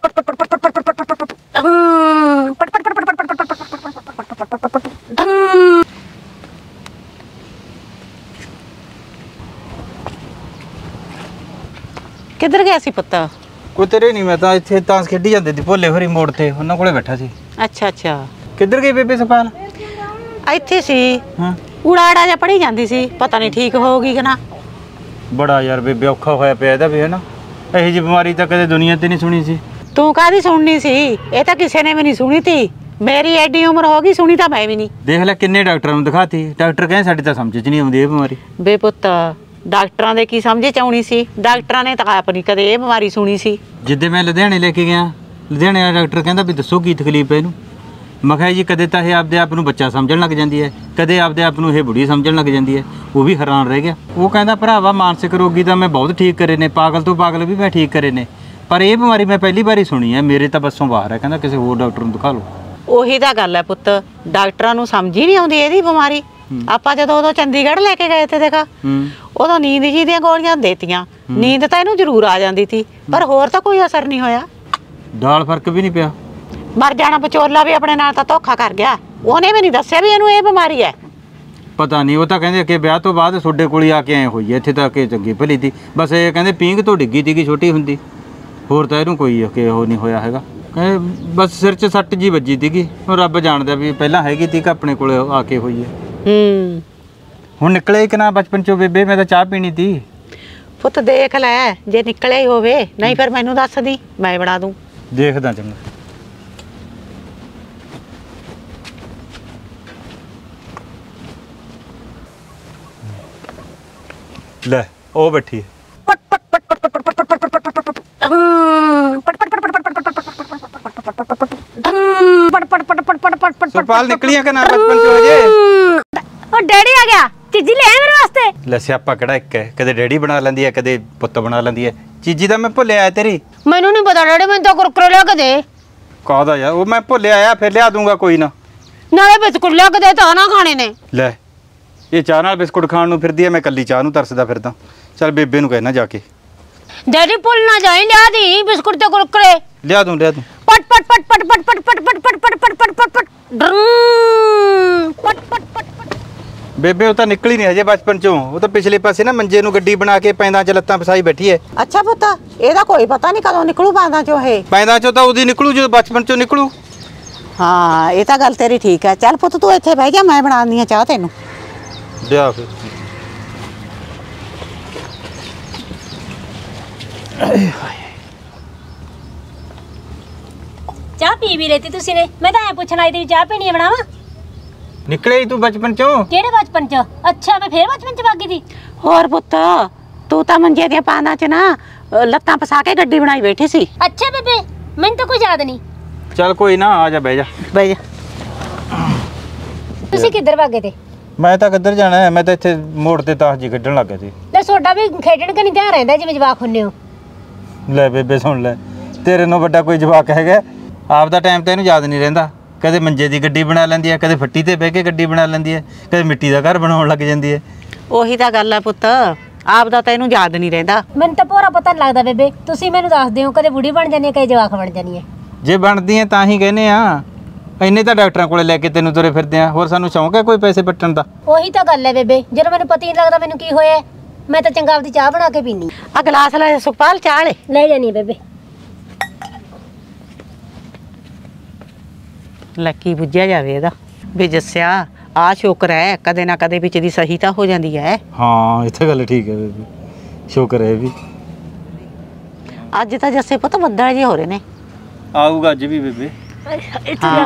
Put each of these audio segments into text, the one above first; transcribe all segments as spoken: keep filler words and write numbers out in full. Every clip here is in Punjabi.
किधर गया सी पुत्त? कुतरे नहीं, मैं तो इत्थे ताश खेडी जांदे सी भोले हरी मोड़ ते, उन्हां कोले बैठा सी। अच्छा अच्छा। किधर गई बेबे सपाल? ਇੱਥੇ ਸੀ। ਹਾਂ ਉੜਾੜਾ ਜਿਹਾ ਪੜੀ ਜਾਂਦੀ ਸੀ, ਪਤਾ ਨਹੀਂ ਠੀਕ ਹੋਊਗੀ ਕਿ ਨਾ। ਬੜਾ ਯਾਰ ਬੇਬੇ ਔਖਾ ਹੋਇਆ ਪਿਆ ਇਹਦਾ ਵੀ ਹੈ ਨਾ, ਇਹੋ ਜਿਹੀ ਬਿਮਾਰੀ ਤਾਂ ਕਦੇ ਦੁਨੀਆ ਤੇ ਨਹੀਂ ਸੁਣੀ ਸੀ। ਤੂੰ ਕਾਹਦੀ ਸੁਣਨੀ ਸੀ, ਇਹ ਤਾਂ ਕਿਸੇ ਨੇ ਵੀ ਨਹੀਂ ਸੁਣੀ ਤੀ। ਮੇਰੀ ਐਡੀ ਉਮਰ ਹੋ ਗਈ, ਸੁਣੀ ਤਾਂ ਮੈਂ ਵੀ ਨਹੀਂ। ਦੇਖ ਲੈ ਕਿੰਨੇ ਡਾਕਟਰਾਂ ਨੂੰ ਦਿਖਾਤੀ, ਡਾਕਟਰ ਕਹਿੰਦੇ ਸਾਡੀ ਤਾਂ ਸਮਝ 'ਚ ਨਹੀਂ ਆਉਂਦੀ ਇਹ ਬਿਮਾਰੀ। ਬੇ ਪੁੱਤ ਡਾਕਟਰਾਂ ਦੇ ਕੀ ਸਮਝੇ ਚ ਆਉਣੀ ਸੀ, ਡਾਕਟਰਾਂ ਨੇ ਤਾਂ ਆਪ ਨਹੀਂ ਕਦੇ ਇਹ ਬਿਮਾਰੀ ਸੁਣੀ ਸੀ। ਜਿੱਦੇ ਮੈਂ ਲੁਧਿਆਣੇ ਲੈ ਕੇ ਗਿਆ, ਲੁਧਿਆਣੇ ਵਾਲਾ ਡਾਕਟਰ ਕਹਿੰਦਾ ਵੀ ਦੱਸੋ ਕੀ ਤਕਲੀਫ ਹੈ ਇਹਨੂੰ। ਮੈਂ ਕਿਹਾ ਜੀ ਕਦੇ ਤਾਂ ਇਹ ਆਪਦੇ ਆਪ ਨੂੰ ਬੱਚਾ ਸਮਝਣ ਲੱਗ ਜਾਂਦੀ ਹੈ, ਕਦੇ ਆਪਦੇ ਆਪ ਨੂੰ ਇਹ ਬੁੜੀ ਸਮਝਣ ਲੱਗ ਜਾਂਦੀ ਹੈ। ਉਹ ਵੀ ਹੈਰਾਨ ਰਹਿ ਗਿਆ। ਉਹ ਕਹਿੰਦਾ ਭਰਾਵਾ ਮਾਨਸਿਕ ਰੋਗੀ ਤਾਂ ਮੈਂ ਬਹੁਤ ਠੀਕ ਕਰੇ ਨੇ, ਪਾਗਲ ਤੋਂ ਪਾਗਲ ਵੀ ਮੈਂ ਠੀਕ ਕਰੇ ਨੇ, ਪਰ ਇਹ ਬਿਮਾਰੀ ਮੈਂ ਪਹਿਲੀ ਵਾਰੀ ਸੁਣੀ ਹੈ, ਮੇਰੇ ਤਾਂ ਬੱਸੋਂ ਬਾਹਰ ਹੈ। ਕਹਿੰਦਾ ਕਿਸੇ ਹੋਰ ਡਾਕਟਰ ਨੂੰ ਦਿਖਾ ਲਓ। ਉਹੀ ਤਾਂ ਗੱਲ ਹੈ ਪੁੱਤ, ਡਾਕਟਰਾਂ ਨੂੰ ਸਮਝ ਹੀ ਨਹੀਂ ਆਉਂਦੀ ਇਹਦੀ ਬਿਮਾਰੀ। ਆਪਾਂ ਜਦੋਂ ਉਦੋਂ ਚੰਡੀਗੜ੍ਹ ਲੈ ਕੇ ਗਏ ਤੇ ਦੇਖਾ, ਉਦੋਂ ਨੀਂਦ ਜੀ ਦੀਆਂ ਗੋਲੀਆਂ ਦੇਤੀਆਂ, ਨੀਂਦ ਤਾਂ ਇਹਨੂੰ ਜ਼ਰੂਰ ਆ ਜਾਂਦੀ ਸੀ, ਪਰ ਹੋਰ ਤਾਂ ਕੋਈ ਅਸਰ ਨਹੀਂ ਹੋਇਆ। ਦਾਲ ਫਰਕ ਵੀ ਨਹੀਂ ਪਿਆ। ਮਰ ਜਾਣਾ ਵਿਚੋਲਾ ਵੀ ਆਪਣੇ ਨਾਲ ਤਾਂ ਧੋਖਾ ਕਰ ਗਿਆ, ਉਹਨੇ ਵੀ ਨਹੀਂ ਦੱਸਿਆ ਵੀ ਇਹਨੂੰ ਇਹ ਬਿਮਾਰੀ ਹੈ। ਪਤਾ ਨਹੀਂ, ਉਹ ਤਾਂ ਕਹਿੰਦੇ ਕਿ ਵਿਆਹ ਤੋਂ ਬਾਅਦ ਤੁਹਾਡੇ ਕੋਲ ਆ ਕੇ ਆਏ ਹੋਈ ਹੈ, ਇੱਥੇ ਤਾਂ ਕਿ ਚੰਗੀ ਭਲੀ ਸੀ, ਬਸ ਇਹ ਕਹਿੰਦੇ ਪੀਂਘ ਤੋਂ ਡਿੱਗੀ ਸੀਗੀ ਛੋਟੀ ਹੁੰਦੀ, ਹੋਰ ਤਾਂ ਇਹਨੂੰ ਕੋਈ ਕਿ ਉਹ ਨਹੀਂ ਹੋਇਆ ਹੈਗਾ। ਬਸ ਸਿਰ 'ਚ ਸੱਟ ਜੀ ਵੱਜੀ ਸੀਗੀ, ਹੁਣ ਰੱਬ ਜਾਣਦਾ ਵੀ ਪਹਿਲਾਂ ਹੈਗੀ ਸੀ ਕਿ ਆਪਣੇ ਕੋਲ ਆ ਕੇ ਹੋਈ ਹੈ। ਹੂੰ ਹੁਣ ਨਿਕਲੇ ਕਿ ਨਾ ਬਚਪਨ 'ਚੋਂ ਬੇਬੇ? ਮੈਂ ਤਾਂ ਚਾਹ ਪੀਣੀ ਸੀ। ਪੁੱਤ ਦੇਖ ਲੈ, ਜੇ ਨਿਕਲਿਆ ਹੀ ਹੋਵੇ, ਨਹੀਂ ਫਿਰ ਮੈਨੂੰ ਦੱਸ ਦੀ, ਮੈਂ ਬਣਾ ਦੂੰ। ਦੇਖਦਾ ਚੰਗਾ। ਲੈ ਉਹ ਬੈਠੀ ਹੈ। ਸੁਪਾਲ ਨਿਕਲੀਆਂ ਕਿ ਨਾ ਬਚਪਨ ਚ ਹੋ ਜੇ? ਉਹ ਡੈਡੀ ਆ ਗਿਆ, ਚੀਜ਼ੀ ਲੈ ਆਇਆ ਮੇਰੇ ਵਾਸਤੇ। ਲੈ ਸਿਆਪਾ ਕਿਹੜਾ ਇੱਕ ਹੈ, ਕਦੇ ਡੈਡੀ ਬਣਾ ਲੈਂਦੀ ਹੈ, ਕਦੇ ਪੁੱਤ ਬਣਾ ਲੈਂਦੀ ਹੈ। ਚੀਜ਼ੀ ਤਾਂ ਮੈਂ ਭੁੱਲ ਆਇਆ ਤੇਰੀ। ਮੈਨੂੰ ਨਹੀਂ ਪਤਾ ਡੈਡੀ, ਮੈਨੂੰ ਤਾਂ ਕੁਰਕਰੇ ਲਿਆ ਕੇ ਦੇ। ਕਾਹਦਾ ਯਾਰ, ਉਹ ਮੈਂ ਭੁੱਲ ਆਇਆ, ਫਿਰ ਲਿਆ ਦੂੰਗਾ ਕੋਈ ਨਾ। ਨਾਲੇ ਬਿਸਕੁਟ ਲਿਆ ਕੇ ਦੇ, ਤਾਂ ਨਾ ਖਾਣੇ ਨੇ। ਲੈ ਇਹ ਚਾਹ ਨਾਲ ਬਿਸਕੁਟ ਖਾਣ ਨੂੰ ਫਿਰਦੀ ਐ, ਮੈਂ ਕੱਲੀ ਚਾਹ ਨੂੰ ਤਰਸਦਾ ਫਿਰਦਾ। ਚੱਲ ਬੇਬੇ ਨੂੰ ਕਹਿਣਾ ਜਾ ਕੇ। ਡੈਡੀ ਭੁੱਲ ਨਾ ਜਾਈ, ਲਿਆ ਦੀ ਬਿਸਕੁਟ ਤੇ ਕੁਰਕਰੇ। ਲਿਆ ਦੂੰ ਲਿਆ ਦੂੰ। ਪਟ ਪਟ ਪਟ ਪਟ ਪਟ ਪਟ ਪਟ ਪਟ ਪਟ ਪਟ ਪਟ ਪਟ ਪਟ ਪਟ ਪਟ ਪਟ ਪਟ। ਬੇਬੇ ਉਹ ਤਾਂ ਨਿਕਲੀ ਨਹੀਂ ਹਜੇ ਬਚਪਨ ਚੋਂ, ਉਹ ਤਾਂ ਪਿਛਲੇ ਪਾਸੇ ਨਾ ਮੰਜੇ ਨੂੰ ਗੱਡੀ ਬਣਾ ਕੇ ਪੈਂਦਾਂ 'ਚ ਲੱਤਾਂ ਫਸਾਈ ਬੈਠੀ ਐ। ਅੱਛਾ ਪੁੱਤ, ਇਹਦਾ ਕੋਈ ਪਤਾ ਨਹੀਂ ਕਦੋਂ ਨਿਕਲੂ ਪੈਂਦਾਂ 'ਚੋਂ। ਇਹ ਪੈਂਦਾਂ 'ਚੋਂ ਤਾਂ ਉਹਦੀ ਨਿਕਲੂ ਜਦੋਂ ਬਚਪਨ 'ਚੋਂ ਨਿਕਲੂ। ਹਾਂ ਇਹ ਤਾਂ ਗੱਲ ਤੇਰੀ ਠੀਕ ਹੈ। ਚੱਲ ਪੁੱਤ ਤੂੰ ਇੱਥੇ ਬਹਿ ਜਾ, ਮੈਂ ਬਣਾਉਂਦੀ ਆ ਚਾਹ ਤੈਨੂੰ। ਲਿਆ ਫਿਰ। ਚਾਹ ਪੀ ਵੀ ਲੈਤੀ ਤੁਸੀਂ ਨੇ, ਮੈਂ ਤਾਂ ਐ ਪੁੱਛਣ ਆਈ ਤੀ ਚਾਹ ਪੀਣੀ ਬਣਾਵਾ। ਨਿਕਲੇ ਤੂੰ ਬਚਪਨ ਚੋਂ? ਕਿਹੜੇ ਬਚਪਨ ਚ? ਅੱਛਾ ਮੈਂ ਫੇਰ ਬਚਪਨ ਚ ਭਾਗੀ ਸੀ। ਹੋਰ ਪੁੱਤ ਤੂੰ ਤਾਂ ਮੰਜੇ ਦੀਆਂ ਪਾਂਦਾਂ 'ਚ ਨਾ ਲੱਤਾਂ ਫਸਾ ਕੇ ਗੱਡੀ ਬਣਾਈ ਬੈਠੀ ਸੀ। ਅੱਛਾ ਬੇਬੇ, ਮੈਨੂੰ ਤਾਂ ਕੋਈ ਯਾਦ ਨਹੀਂ। ਚੱਲ ਕੋਈ ਨਾ, ਆ ਜਾ ਬਹਿ ਜਾ ਬਹਿ ਜਾ। ਤੁਸੀਂ ਕਿੱਧਰ ਭਾਗੇ ਤੇ? ਮੈਂ ਤਾਂ ਕਿੱਧਰ ਜਾਣਾ ਹੈ, ਮੈਂ ਤਾਂ ਇੱਥੇ ਮੋੜ ਤੇ ਤਾਸ਼ ਜੀ ਕੱਢਣ ਲੱਗ ਗਿਆ ਸੀ। ਲੈ ਸੋਡਾ ਵੀ ਖੇਡਣ ਕਿ ਨਹੀਂ ਧਿਆਨ ਰਹਿੰਦਾ ਜਿਵੇਂ ਜਵਾਕ ਹੁੰਨੇ ਹੋ। ਲੈ ਬੇਬੇ ਸੁਣ ਲੈ, ਤੇਰੇ ਨੂੰ ਵੱਡਾ ਕੋਈ ਜਵਾਕ ਹੈਗਾ? ਆਪ ਦਾ ਟਾਈਮ ਤਾਂ ਇਹਨੂੰ ਯਾਦ ਨਹੀਂ ਰਹਿੰਦਾ। ਕਦੇ ਮੰਜੇ ਦੀ ਗੱਡੀ ਬਣਾ ਲੈਂਦੀ ਹੈ, ਕਦੇ ਫੱਟੀ ਤੇ ਬਹਿ ਕੇ ਗੱਡੀ ਬਣਾ ਲੈਂਦੀ ਹੈ, ਕਦੇ ਮਿੱਟੀ ਦਾ ਘਰ ਬਣਾਉਣ ਲੱਗ ਜਾਂਦੀ ਹੈ। ਉਹੀ ਤਾਂ ਗੱਲ ਹੈ ਪੁੱਤ, ਆਪ ਦਾ ਤਾਂ ਇਹਨੂੰ ਯਾਦ ਨਹੀਂ ਰਹਿੰਦਾ। ਮੈਨੂੰ ਤਾਂ ਪੂਰਾ ਪਤਾ ਨਹੀਂ ਲੱਗਦਾ ਬੇਬੇ, ਤੁਸੀਂ ਮੈਨੂੰ ਦੱਸ ਦਿਓ ਕਦੇ ਬੁੜੀ ਬਣ ਜਾਂਦੀ ਹੈ, ਕਦੇ ਜਵਾਕ ਬਣ ਜਾਂਦੀ ਹੈ। ਜੇ ਬਣਦੀ ਹੈ ਤਾਂ ਹੀ ਕਹਿੰਦੇ ਆ, ਇੰਨੇ ਤਾਂ ਡਾਕਟਰਾਂ ਕੋਲੇ ਲੈ ਕੇ ਤੈਨੂੰ ਤੁਰੇ ਫਿਰਦੇ ਆ, ਹੋਰ ਸਾਨੂੰ ਸ਼ੌਂਕ ਹੈ ਕੋਈ ਪੈਸੇ ਪੱਟਣ ਦਾ? ਉਹੀ ਤਾਂ ਗੱਲ ਹੈ ਬੇਬੇ, ਜਦੋਂ ਮੈਨੂੰ ਪਤਾ ਹੀ ਨਹੀਂ ਲੱਗਦਾ ਮੈਨੂੰ ਕੀ ਹੋਇਆ, ਮੈਂ ਤਾਂ ਚੰਗਾ ਆਪਦੀ ਚਾਹ ਬਣਾ ਕੇ ਪੀਨੀ। ਆ ਗਲਾਸ ਲੈ ਸੁਖਪਾਲ, ਚਾਹ ਲੈ ਲੈ ਜਾਨੀ ਬੇਬੇ। ਲੈ ਕੀ ਬੁੱਝਿਆ ਜਾਵੇ ਇਹਦਾ ਵੀ ਜੱਸਿਆ, ਆ ਸ਼ੁਕਰ ਹੈ ਕਦੇ ਨਾ ਕਦੇ ਵਿੱਚ ਦੀ ਸਹੀ ਤਾਂ ਹੋ ਜਾਂਦੀ ਹੈ। ਹਾਂ ਇੱਥੇ ਗੱਲ ਠੀਕ ਹੈ ਬੇਬੀ, ਸ਼ੁਕਰ ਹੈ ਵੀ। ਅੱਜ ਤਾਂ ਜੱਸੇ ਪੁੱਤ ਬੱਦਲ ਜਿਹੇ ਹੋ ਰਹੇ ਨੇ। ਆਊਗਾ ਅੱਜ ਵੀ ਬੇਬੇ। ਹਾਂ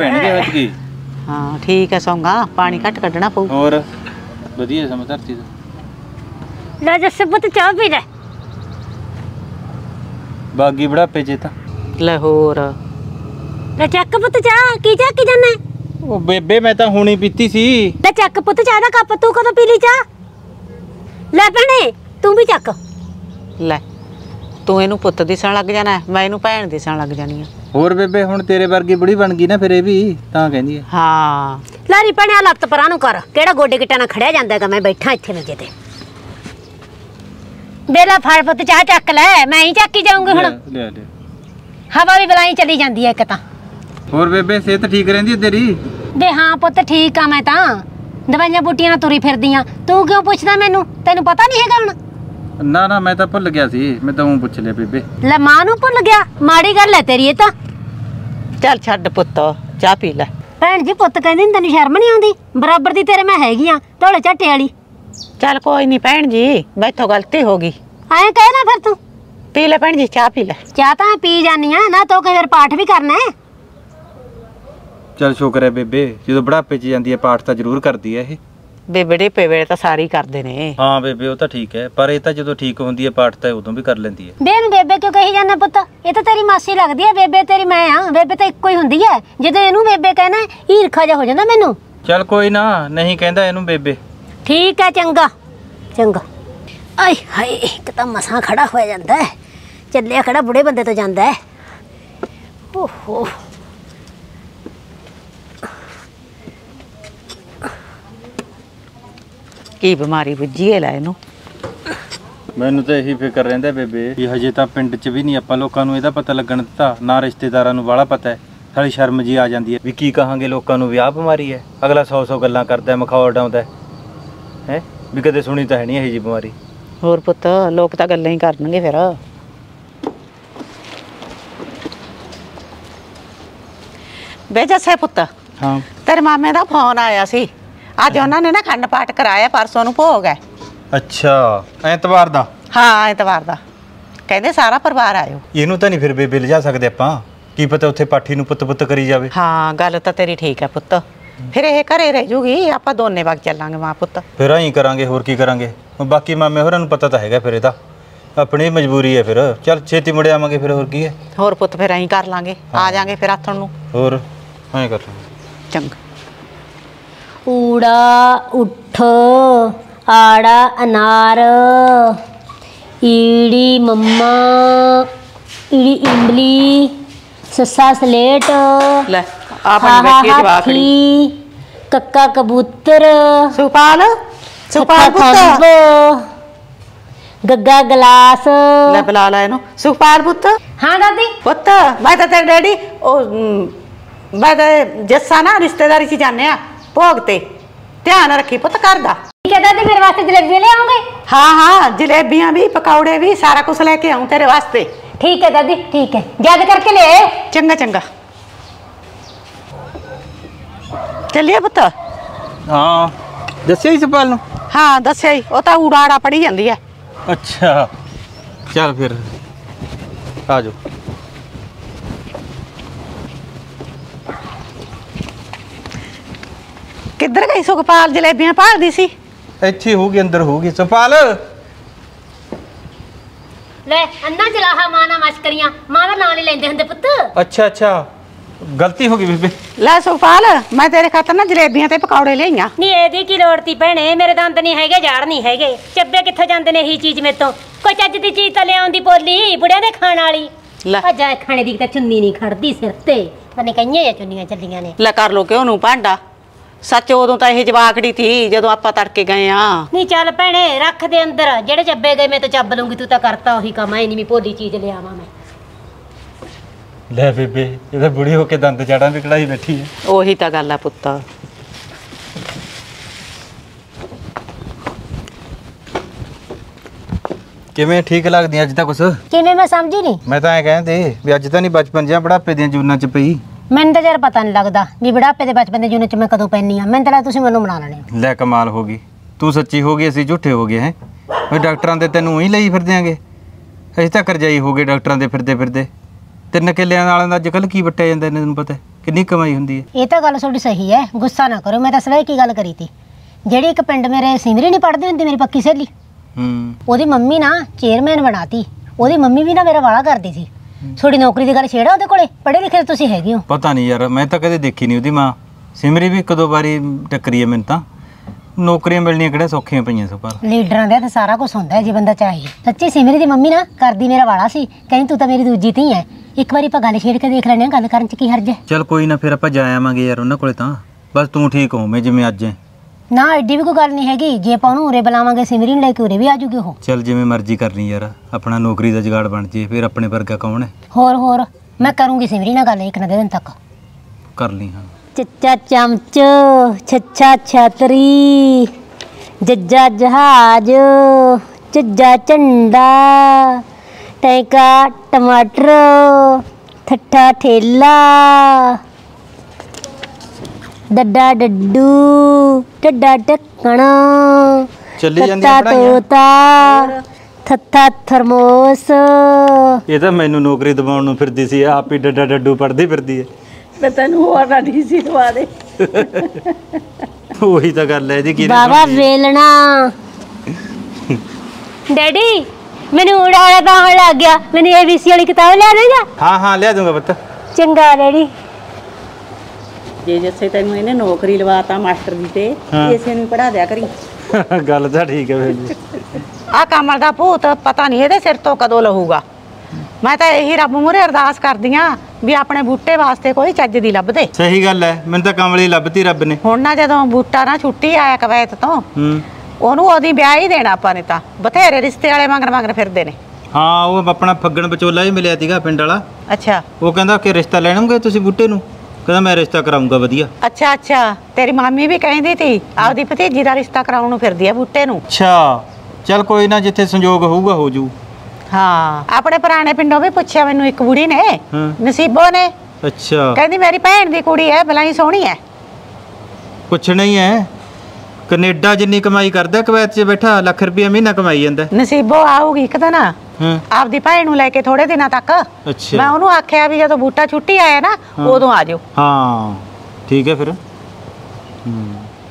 ਠੀਕ ਹੈ, ਸੌਂਗਾ ਪਾਣੀ ਘੱਟ ਕੱਢਣਾ ਪਊ। ਹੋਰ ਵਧੀਆ ਸਮਾਂ ਧਰਤੀ ਦਾ। ਲੈ ਜੱਸੇ ਪੁੱਤ ਚਾਹ ਪੀ ਲੈ। ਬਾਗੀ ਬੁਢਾਪੇ ਚ ਤਾਂ। ਲੈ ਹੋਰ ਲੈ ਚੱਕ ਪੁੱਤ ਚਾਹ, ਕੀ ਚਾਹ ਕੀ ਜਾਨਾ? ਉਹ ਬੇਬੇ ਮੈਂ ਤਾਂ ਹੁਣੀ ਪੀਤੀ ਸੀ। ਲੈ ਚੱਕ ਪੁੱਤ ਚਾਹ ਦਾ ਕੱਪ, ਤੂੰ ਕਦੋਂ ਪੀ ਲਈ ਚਾਹ? ਲੈ ਭੈਣੇ ਤੂੰ ਵੀ ਚੱਕ। ਲੈ ਤੂੰ ਇਹਨੂੰ ਪੁੱਤ ਦਿਸਣ ਲੱਗ ਜਾਣਾ, ਮੈਂ ਇਹਨੂੰ ਭੈਣ ਦਿਸਣ ਲੱਗ ਜਾਣੀ ਆ। ਹੋਰ ਬੇਬੇ ਹੁਣ ਤੇਰੇ ਵਰਗੀ ਬੁੜੀ ਬਣ ਗਈ ਨਾ ਫਿਰ ਇਹ ਵੀ, ਤਾਂ ਕਹਿੰਦੀ ਹੈ। ਹਾਂ ਲਾਰੀ ਭੈਣੇ ਲੱਤ ਪਰਾਂ ਨੂੰ ਕਰ, ਕਿਹੜਾ ਗੋਡੇ ਗਿੱਟਾਂ ਨਾਲ ਖੜਿਆ ਜਾਂਦਾ ਹੈਗਾ, ਮੈਂ ਬੈਠਾ ਇੱਥੇ ਮੰਜੇ ਤੇ। ਬੇਲਾ ਫੜ ਪੁੱਤ ਚਾਹ ਚੱਕ ਲੈ, ਮੈਂ ਹੀ ਚੱਕੀ ਜਾਊਂਗੀ ਹੁਣ। ਲੈ ਲੈ ਹਵਾ ਵੀ ਬਲਾਈ ਚਲੀ ਜਾਂਦੀ ਹੈ ਇੱਕ ਤਾਂ। ਹੋਰ ਬੇਬੇ ਸਿਹਤ ਠੀਕ ਰਹਿੰਦੀ ਹੈ ਤੇਰੀ? ਵੇ ਹਾਂ ਪੁੱਤ ਠੀਕ ਆ ਮੈਂ ਤਾਂ ਦਵਾਈਆਂ ਬੂਟੀਆਂ ਨਾਲ ਤੁਰੀ ਫਿਰਦੀ ਆ। ਤੂੰ ਕਿਉਂ ਪੁੱਛਦਾ ਮੈਨੂੰ? ਤੈਨੂੰ ਪਤਾ ਨਹੀਂ ਹੈਗਾ ਹੁਣ? ਨਾ ਨਾ ਮੈਂ ਤਾਂ ਭੁੱਲ ਗਿਆ ਸੀ, ਮੈਂ ਤਾਂ ਉਹ ਪੁੱਛ ਲਿਆ ਬੇਬੇ। ਲੈ ਮਾਂ ਨੂੰ ਭੁੱਲ ਗਿਆ? ਮਾੜੀ ਗੱਲ ਹੈ ਤੇਰੀ ਇਹ ਤਾਂ। ਚੱਲ ਛੱਡ ਪੁੱਤ, ਚਾਹ ਪੀ ਲੈ। ਭੈਣ ਜੀ ਪੁੱਤ ਕਹਿੰਦੀ ਨੀ ਤੈਨੂੰ ਸ਼ਰਮ ਨਹੀਂ ਆਉਂਦੀ? ਬਰਾਬਰ ਦੀ ਤੇਰੇ ਮੈਂ ਹੈਗੀ ਆ ਢੋਲੇ ਝਾਟੇ ਵਾਲੀ। ਚੱਲ ਕੋਈ ਨਹੀਂ ਭੈਣ ਜੀ, ਮੈਥੋਂ ਗਲਤੀ ਹੋ ਗਈ। ਐਂ ਕਹਿ ਨਾ ਫਿਰ ਤੂੰ। ਪੀ ਲੈ ਭੈਣ ਜੀ, ਚਾਹ ਪੀ ਲੈ। ਚਾਹ ਤਾਂ ਪੀ ਜਾਨੀ ਆ ਨਾ, ਤੋ ਕਈ ਵਾਰ ਪਾਠ ਵੀ ਕਰਨਾ ਹੈ। ਚੱਲ ਸ਼ੁਕਰ ਹੈ ਬੇਬੇ, ਜਦੋਂ ਬੁਢਾਪੇ 'ਚ ਜਾਂਦੀ ਹੈ ਪਾਠ ਤਾਂ ਜ਼ਰੂਰ ਕਰਦੀ ਹੈ ਇਹ। ਬੇਬੜੇ ਪੇਵੇ ਤਾਂ ਸਾਰੇ ਹੀ ਕਰਦੇ ਨੇ। ਹਾਂ ਬੇਬੇ ਉਹ ਤਾਂ ਠੀਕ ਹੈ, ਪਰ ਇਹ ਤਾਂ ਜਦੋਂ ਠੀਕ ਹੁੰਦੀ ਹੈ ਪਾਠ ਤਾਂ ਉਦੋਂ ਵੀ ਕਰ ਲੈਂਦੀ ਹੈ। ਬੇ ਨੂੰ ਬੇਬੇ ਕਿਉਂ ਕਹੀ ਜਾਂਦਾ ਪੁੱਤ? ਇਹ ਤਾਂ ਤੇਰੀ ਮਾਸੀ ਲੱਗਦੀ ਹੈ, ਬੇਬੇ ਤੇਰੀ ਮੈਂ ਆ। ਬੇਬੇ ਤਾਂ ਇੱਕੋ ਹੀ ਹੁੰਦੀ ਹੈ। ਜਦੋਂ ਇਹਨੂੰ ਬੇਬੇ ਕਹਿਣਾ ਈਰਖਾ ਜਾ ਹੋ ਜਾਂਦਾ ਮੈਨੂੰ। ਚੱਲ ਕੋਈ ਨਾ, ਨਹੀਂ ਕਹਿੰਦਾ ਇਹਨੂੰ ਬੇਬੇ। ਠੀਕ ਹੈ ਚੰਗਾ ਚੰਗਾ। ਆਏ ਹਾਏ ਇੱਕ ਤਾਂ ਮਸਾਂ ਖੜਾ ਹੋਇਆ ਜਾਂਦਾ ਹੈ, ਚੱਲਿਆ ਖੜਾ ਬੁੜੇ ਬੰਦੇ ਤੋਂ ਜਾਂਦਾ ਹੈ। ਓਹੋ ਕੀ ਬਿਮਾਰੀ ਬੁੱਝੀ ਹੈ ਲੈ ਇਹਨੂੰ। ਮੈਨੂੰ ਤਾਂ ਇਹੀ ਫਿਕਰ ਰਹਿੰਦਾ ਬੇਬੇ ਕਿ ਹਜੇ ਤਾਂ ਪਿੰਡ 'ਚ ਵੀ ਨਹੀਂ ਆਪਾਂ ਲੋਕਾਂ ਨੂੰ ਇਹਦਾ ਪਤਾ ਲੱਗਣ ਦਿੱਤਾ, ਨਾ ਰਿਸ਼ਤੇਦਾਰਾਂ ਨੂੰ ਵਾਲਾ ਪਤਾ ਹੈ। ਸਾਡੀ ਸ਼ਰਮ ਜੀ ਆ ਜਾਂਦੀ ਹੈ ਵੀ ਕੀ ਕਹਾਂਗੇ ਲੋਕਾਂ ਨੂੰ ਵੀ ਆਹ ਬਿਮਾਰੀ ਹੈ। ਅਗਲਾ ਸੌ ਸੌ ਗੱਲਾਂ ਕਰਦਾ, ਮਖੌਲ ਉਡਾਉਂਦਾ ਹੈ ਵੀ ਕਦੇ ਸੁਣੀ ਤਾਂ ਹੈ ਨਹੀਂ ਇਹੀ ਜੀ ਬਿਮਾਰੀ। ਹੋਰ ਪੁੱਤ ਲੋਕ ਤਾਂ ਗੱਲਾਂ ਹੀ ਕਰਨਗੇ ਫਿਰ। ਬੇ ਜੱਸੇ ਪੁੱਤ, ਹਾਂ ਤੇਰੇ ਮਾਮੇ ਦਾ ਫੋਨ ਆਇਆ ਸੀ। ਅੱਜ ਉਹਨਾਂ ਨੇ ਨਾ ਖੰਡ ਪਾਠ ਕਰਾਇਆ, ਪਰਸੋਂ ਨੂੰ ਭੋਗ ਹੈ। ਅੱਛਾ ਐਤਵਾਰ ਦਾ? ਹਾਂ ਐਤਵਾਰ ਦਾ। ਕਹਿੰਦੇ ਸਾਰਾ ਪਰਿਵਾਰ ਆਇਓ। ਇਹਨੂੰ ਤਾਂ ਨਹੀਂ ਫਿਰ ਬੇਬੇ ਲਿਜਾ ਸਕਦੇ ਆਪਾਂ, ਕੀ ਪਤਾ ਉੱਥੇ ਪਾਠੀ ਨੂੰ ਪੁੱਤ ਪੁੱਤ ਕਰੀ ਜਾਵੇ। ਹਾਂ ਗੱਲ ਤਾਂ ਤੇਰੀ ਠੀਕ ਹੈ ਪੁੱਤ, ਫਿਰ ਇਹ ਘਰੇ ਰਹਿ ਜੂਗੀ, ਆਪਾਂ ਦੋਨੇ ਵਗ ਚੱਲਾਂਗੇ ਮਾਂ ਪੁੱਤ। ਫਿਰ ਐਂ ਕਰਾਂਗੇ, ਹੋਰ ਕੀ ਕਰਾਂਗੇ। ਬਾਕੀ ਮਾਮੇ ਹੋਰਾਂ ਨੂੰ ਪਤਾ ਤਾਂ ਹੈਗਾ, ਫਿਰ ਇਹਦਾ ਆਪਣੀ ਮਜਬੂਰੀ ਹੈ। ਫਿਰ ਚੱਲ ਛੇਤੀ ਮੁੜ ਆਵਾਂਗੇ, ਫਿਰ ਹੋਰ ਕੀ ਹੈ। ਹੋਰ ਪੁੱਤ ਫਿਰ ਐਂ ਕਰ ਲਾਂਗੇ, ਆ ਜਾਾਂਗੇ ਫਿਰ ਆਥਣ ਨੂੰ। ਹੋਰ ਐਂ ਕਰ ਲਾਂਗੇ। ਚੰਗਾ। ਊੜਾ ਉੱਠ ਆੜਾ ਅਨਾਰ, ਈੜੀ ਮੰਮਾ, ਈੜੀ ਇਮਲੀ, ਸੱਸਾ ਸਲੇਟ, ਲੈ ਆ ਬਣ ਬੈਠੀ ਜਵਾਕੜੀ। ਕੱਕਾ ਕਬੂਤਰ, ਸੁਪਾਲ ਸੁਪਾਲ ਪੁੱਤ, ਗੱਗਾ ਗਲਾਸ। ਲੈ ਬੁਲਾ ਲੈ ਇਹਨੂੰ। ਸੁਪਾਲ ਪੁੱਤ। ਹਾਂ ਦਾਦੀ। ਪੁੱਤ ਮੈਂ ਤਾਂ ਤੇਰੇ ਡੈਡੀ ਉਹ ਅਮ, ਮੈਂ ਤਾਂ ਜੱਸਾ ਨਾ ਰਿਸ਼ਤੇਦਾਰੀ 'ਚ ਜਾਂਦੇ ਆ ਭੋਗ ਤੇ, ਧਿਆਨ ਰੱਖੀ ਪੁੱਤ ਘਰ ਦਾ। ਠੀਕ ਹੈ ਦਾਦੀ, ਮੇਰੇ ਵਾਸਤੇ ਜਲੇਬੀ ਲੈ ਆਉਂਗੇ? ਹਾਂ ਹਾਂ ਜਲੇਬੀਆਂ ਵੀ ਪਕੌੜੇ ਵੀ ਸਾਰਾ ਕੁਝ ਲੈ ਕੇ ਆਉਂ ਤੇਰੇ ਵਾਸਤੇ। ਠੀਕ ਹੈ ਦਾਦੀ ਠੀਕ ਹੈ, ਯਾਦ ਕਰਕੇ ਲੈ ਆਇਓ। ਚੰਗਾ ਚੰਗਾ। ਚੱਲੀਏ ਪੁੱਤ। ਹਾਂ ਦੱਸਿਆ ਹੀ ਸੁਪਾਲ ਨੂੰ? ਹਾਂ ਦੱਸਿਆ ਹੀ, ਉਹ ਤਾਂ ਊੜਾੜਾ ਪੜੀ ਜਾਂਦੀ ਹੈ। ਅੱਛਾ ਚੱਲ ਫਿਰ ਆ ਜਾਓ। ਕਿੱਧਰ ਗਈ ਸੁਖਪਾਲ? ਜਲੇਬੀਆਂ ਭਾਲਦੀ ਸੀ। ਇੱਥੇ ਹੋਊਗੀ, ਅੰਦਰ ਹੋਊਗੀ। ਸੁਪਾਲ ਲੈ ਅੰਨਾ ਚਲਾਹਾ ਮਾਂ ਨਾਲ ਮਸ਼ਕਰੀਆਂ, ਮਾਂ ਦਾ ਨਾਂ ਨਹੀਂ ਲੈਂਦੇ ਹੁੰਦੇ ਪੁੱਤ। ਅੱਛਾ ਅੱਛਾ ਗਲਤੀ ਹੋ ਗਈ ਬੇਬੇ। ਲੈ ਸੁਖਪਾਲ ਮੈਂ ਤੇਰੇ ਖਾਤਰ ਨਾ ਜਲੇਬੀਆਂ ਤੇ ਪਕੌੜੇ ਲਿਆਈਆਂ। ਨਹੀਂ ਇਹਦੀ ਕੀ ਲੋੜ ਤੀ ਭੈਣੇ, ਮੇਰੇ ਦੰਦ ਨਹੀਂ ਹੈਗੇ, ਜਾੜ ਨਹੀਂ ਹੈਗੇ, ਚੱਬੇ ਕਿੱਥੋਂ ਜਾਂਦੇ ਨੇ ਇਹੀ ਚੀਜ਼ ਮੇਰੇ ਤੋਂ। ਕੋਈ ਚੱਜ ਦੀ ਚੀਜ਼ ਤਾਂ ਲਿਆਉਂਦੀ ਪੋਲੀ, ਬੁੜਿਆਂ ਦੇ ਖਾਣ ਵਾਲੀ। ਲੈ ਆ ਜਾ ਖਾਣੇ ਦੀ ਤਾਂ ਚੁੰਨੀ ਨਹੀਂ ਖੜਦੀ ਸਿਰ ਤੇ, ਪਤਾ ਕਈਆਂ ਜਾਂ ਚੁੰਨੀਆਂ ਚੱਲੀਆਂ ਨੇ। ਲੈ ਕਰ ਲੋ ਕਿਉਂ ਨੂੰ ਭਾਂਡਾ। ਸੱਚ ਉਦੋਂ ਤਾਂ ਇਹ ਜਵਾਕੜੀ ਥੀ ਜਦੋਂ ਆਪਾਂ ਤੜਕੇ ਗਏ ਆ। ਨਹੀਂ ਚੱਲ ਭੈਣੇ ਰੱਖ ਦੇ ਅੰਦਰ, ਜਿਹੜੇ ਚੱਬੇ ਗਏ ਮੈਂ ਤਾਂ ਚੱਬ ਲੂੰਗੀ, ਤੂੰ ਤਾਂ ਕਰਤਾ ਉਹੀ ਕੰਮ। ਐ ਨਹੀਂ ਵੀ ਪੋਲੀ ਚੀਜ਼ ਲਿਆਵਾਂ ਮੈਂ। ਲੈ ਬੇਬੇ ਇਹ ਤਾਂ ਬੁੜੀ ਹੋ ਕੇ ਦੰਦ ਜੜਾਂ ਵੀ ਕਢਾਈ ਬੈਠੀ ਹੈ। ਉਹੀ ਤਾਂ ਗੱਲ ਆ ਪੁੱਤ। ਕਿਵੇਂ ਠੀਕ ਲੱਗਦੀ ਅੱਜ ਤਾਂ ਕੁਛ? ਕਿਵੇਂ ਮੈਂ ਸਮਝੀ ਨਹੀਂ? ਮੈਂ ਤਾਂ ਐ ਕਹਿੰਦੇ ਵੀ ਅੱਜ ਤਾਂ ਨਹੀਂ ਬਚਪਨ ਜਿਹਾ ਬੁਢਾਪੇ ਦੀਆਂ ਜੂਨਾਂ 'ਚ ਪਈ। ਮੈਨੂੰ ਤਾਂ ਯਾਰ ਪਤਾ ਨਹੀਂ ਲੱਗਦਾ ਵੀ ਬੁਢਾਪੇ ਦੇ ਬਚਪਨ ਦੇ ਜੂਨ ਚ ਮੈਂ ਕਦੋਂ ਪੈਣੀ ਆ। ਮੈਨੂੰ ਤਾਂ ਲੱਗਦਾ ਤੁਸੀਂ ਮੈਨੂੰ ਬਣਾ ਲੈਣੇ। ਲੈ ਕਮਾਲ ਹੋ ਗਈ, ਤੂੰ ਸੱਚੀ ਹੋ ਗਈ, ਅਸੀਂ ਝੂਠੇ ਹੋ ਗਏ। ਹੈ ਉਹ ਡਾਕਟਰਾਂ ਦੇ ਤੈਨੂੰ ਹੀ ਲਈ ਫਿਰਦੇ ਆਂਗੇ, ਅਸੀਂ ਤਾਂ ਕਰਜਾਈ ਹੋ ਗਏ ਡਾਕਟਰਾਂ ਦੇ ਫਿਰਦੇ ਫਿਰਦੇ। ਤਿੰਨ ਕਿੱਲਿਆਂ ਵਾਲਿਆਂ ਦਾ ਅੱਜ ਕੱਲ੍ਹ ਕੀ ਵੱਟਿਆ ਜਾਂਦਾ, ਇਹਨਾਂ ਨੂੰ ਪਤਾ ਕਿੰਨੀ ਕਮਾਈ ਹੁੰਦੀ ਹੈ। ਇਹ ਤਾਂ ਗੱਲ ਤੁਹਾਡੀ ਸਹੀ ਹੈ, ਗੁੱਸਾ ਨਾ ਕਰੋ। ਮੈਂ ਤਾਂ ਸਵੇਰੇ ਕੀ ਗੱਲ ਕਰੀ ਤੀ, ਜਿਹੜੀ ਇੱਕ ਪਿੰਡ ਮੇਰੇ ਸਿਮਰੀ ਨਹੀਂ ਪੜ੍ਹਦੀ ਹੁੰਦੀ, ਮੇਰੀ ਪੱਕੀ ਸਹੇਲੀ, ਹੂੰ ਉਹਦੀ ਮੰਮੀ ਨਾ ਚੇਅਰਮੈਨ ਬਣਾਤੀ। ਉਹਦੀ ਮੰਮੀ ਵੀ ਨਾ ਮੇਰਾ ਵਾਲਾ ਕਰਦੀ ਸੀ। ਥੋੜੀ ਨੌਕਰੀ ਦੀ ਗੱਲ ਛੇੜਾ ਉਹਦੇ ਕੋਲੇ, ਪੜ੍ਹੇ ਲਿਖੇ ਤੁਸੀਂ ਹੈਗੇ ਹੋ। ਪਤਾ ਨਹੀਂ ਯਾਰ, ਮੈਂ ਤਾਂ ਕਦੇ ਦੇਖੀ ਨਹੀਂ ਉਹਦੀ ਮਾਂ। ਸਿਮਰੀ ਵੀ ਇੱਕ ਦੋ ਵਾਰੀ ਟੱਕਰੀ ਹੈ ਮੈਨੂੰ ਤਾਂ। ਨੌਕਰੀਆਂ ਮਿਲਣੀਆਂ ਕਿਹੜਾ ਸੌਖੀਆਂ ਪਈਆਂ ਸੋ ਪਰ। ਲੀਡਰਾਂ ਦੇ ਤਾਂ ਸਾਰਾ ਕੁਝ ਹੁੰਦਾ ਜੇ ਬੰਦਾ ਚਾਹੇ। ਸੱਚੀ ਸਿਮਰੀ ਦੀ ਮੰਮੀ ਨਾ ਕਰਦੀ ਮੇਰਾ ਵਾਲਾ ਸੀ, ਕਹਿੰਦੀ ਤੂੰ ਤਾਂ ਮੇਰੀ ਦੂਜੀ ਧੀ ਹੈ, ਇੱਕ ਵਾਰੀ ਆਪਾਂ ਗੱਲ ਛੇੜ ਕੇ ਦੇਖ ਲੈਣੇ ਆ, ਗੱਲ ਕਰਨ ਚ ਕੀ ਹਰਜ ਹੈ। ਚੱਲ ਕੋਈ ਨਾ, ਫਿਰ ਆਪਾਂ ਜਾ ਆਵਾਂਗੇ ਯਾਰ ਉਹਨਾਂ ਕੋਲੇ ਤਾਂ। ਬਸ ਤੂੰ ਠੀਕ ਹੋਵੇਂ ਜਿਵੇਂ ਅੱਜ ਹੈ। ਨਾ ਐਡੀ ਵੀ ਕੋਈ ਗੱਲ ਨਹੀਂ ਹੈਗੀ, ਜੇ ਆਪਾਂ ਉਹਨੂੰ ਉਰੇ ਬੁਲਾਵਾਂਗੇ ਸਿਮਰੀ ਨੂੰ ਲੈ ਕੇ ਉਰੇ ਵੀ ਆ ਜੂਗੀ ਉਹ। ਚੱਲ ਜਿਵੇਂ ਮਰਜ਼ੀ ਕਰਨੀ ਯਾਰ, ਆਪਣਾ ਨੌਕਰੀ ਦਾ ਜੁਗਾੜ ਬਣ ਜੇ, ਫਿਰ ਆਪਣੇ ਵਰਗਾ ਕੌਣ ਹੈ। ਹੋਰ ਹੋਰ मैं करूँगी सिमरी ना गल एक ना दे दिन तक। कर ली हाँ। चच्चा चमच, छच्छा छतरी, जज्जा जहाज, चज्जा झंडा, टैंका टमाटर, ठट्ठा ठेला, डड्डा डड्डू, टड्डा ढक्कना, ਚੱਲੀ ਜਾਂਦੀ तत्ता ਪੜਾਈਆਂ। तोता, थत्था थर्मोस। ਇਹ ਤਾਂ ਮੈਨੂੰ ਨੌਕਰੀ ਦਿਵਾਉਣ ਨੂੰ ਫਿਰਦੀ ਸੀ, ਆਪ ਹੀ ਡੱਡਾ ਡੱਡੂ ਪੜਦੀ ਫਿਰਦੀ ਹੈ। ਮੈਂ ਤੈਨੂੰ ਹੋਰ ਨਾ ਡੀਸੀ ਲਵਾ ਦੇ। ਉਹੀ ਤਾਂ ਗੱਲ ਹੈ ਜੀ ਕੀ बाबा वेलना। डैडी मैंने उड़ाया तो आने लग गया, मैंने एबीसी वाली किताब ले देगा। ਹਾਂ ਹਾਂ ਲਿਆ ਦੂੰਗਾ ਪੁੱਤ। चंगा डैडी। ਜੇ ਜਿੱਥੇ ਤੈਨੂੰ ਇਹਨੇ ਨੌਕਰੀ ਲਵਾਤਾ ਮਾਸਟਰ ਦੀ ਤੇ ਹਾਂ। ਇਸੇ ਨੂੰ ਪੜਾ ਦਿਆ ਕਰੀ। ਗੱਲ ਤਾਂ ਠੀਕ ਹੈ ਫਿਰ ਜੀ। ਆ ਕਮਲ ਦਾ ਭੂਤ ਪਤਾ ਨਹੀਂ ਇਹਦੇ ਸਿਰ ਤੋਂ ਕਦੋਂ ਲਹੂਗਾ। ਮੈਂ ਤਾਂ ਇਹੀ ਰੱਬ ਮੂਹਰੇ ਅਰਦਾਸ ਕਰਦੀ ਆ ਵੀ ਆਪਣੇ ਬੂਟੇ ਵਾਸਤੇ ਕੋਈ ਚੱਜ ਦੀ ਲੱਭ ਦੇ। ਸਹੀ ਗੱਲ ਹੈ, ਮੈਨੂੰ ਤਾਂ ਕਮਲੀ ਲੱਭਤੀ ਰੱਬ ਨੇ। ਹੁਣ ਨਾ ਜਦੋਂ ਬੂਟਾ ਨਾ ਛੁੱਟੀ ਆਇਆ ਕਵੈਤ ਤੋਂ ਹੂੰ ਉਹਨੂੰ ਉਹਦੀ ਵਿਆਹ ਹੀ ਦੇਣਾ ਆਪਾਂ ਨੇ ਤਾਂ। ਬਥੇਰੇ ਰਿਸ਼ਤੇ ਵਾਲੇ ਮੰਗਣ ਮੰਗਣ ਫਿਰਦੇ ਨੇ। ਹਾਂ ਉਹ ਆਪਣਾ ਫੱਗਣ ਵਿਚੋਲਾ ਹੀ ਮਿਲਿਆ ਸੀਗਾ ਪਿੰਡ ਵਾਲਾ। ਅੱਛਾ ਉਹ ਕਹਿੰਦਾ ਕਿ ਰਿਸ਼ਤਾ ਲੈਣਗੇ ਤੁਸੀਂ ਬੂਟੇ ਨੂੰ, ਕਹਿੰਦਾ ਮੈਂ ਰਿਸ਼ਤਾ ਕਰਾਉਂਗਾ ਵਧੀਆ। ਅੱਛਾ ਅੱਛਾ ਤੇਰੀ ਮਾਮੀ ਵੀ ਕਹਿੰਦੀ ਤੀ ਆਪਦੀ ਭਤੀਜੀ ਦਾ ਰਿਸ਼ਤਾ ਕਰਾਉਣ ਨੂੰ ਫਿਰਦੀ ਆ ਬੂਟੇ ਨੂੰ। ਅੱਛਾ ਚੱਲ ਕੋਈ ਨਾ, ਜਿੱਥੇ ਸੰਜੋਗ ਹੋਊਗਾ ਹੋ ਜੂ। ਹਾਂ ਆਪਣੇ ਪੁਰਾਣੇ ਪਿੰਡੋਂ ਵੀ ਪੁੱਛਿਆ ਮੈਨੂੰ ਇੱਕ ਕੁੜੀ ਨੇ, ਹਾਂ। ਨਸੀਬੋ ਨੇ। ਅੱਛਾ ਕਹਿੰਦੀ ਮੇਰੀ ਭੈਣ ਦੀ ਕੁੜੀ ਹੈ, ਬਲਾਈ ਸੋਹਣੀ ਹੈ। ਪੁੱਛਣਾ ਹੀ ਹੈ। ਕੈਨੇਡਾ ਜਿੰਨੀ ਕਮਾਈ ਕਰਦਾ ਕੁਵੈਤ 'ਚ ਬੈਠਾ, ਲੱਖ ਰੁਪਇਆ ਮਹੀਨਾ ਕਮਾਈ ਜਾਂਦਾ। ਨਸੀਬੋ ਆਊਗੀ ਇੱਕ ਦਿਨ ਹਾਂ ਆਪਦੀ ਭੈਣ ਨੂੰ ਲੈ ਕੇ ਥੋੜੇ ਦਿਨਾਂ ਤੱਕ। ਅੱਛਾ ਮੈਂ ਉਹਨੂੰ ਆਖਿਆ ਵੀ ਜਦੋਂ ਬੂਟਾ ਛੁੱਟੀ ਆਇਆ ਨਾ ਉਦੋਂ ਆ ਜਾਓ। ਹਾਂ ਠੀਕ ਹੈ ਫਿਰ। ਹੂੰ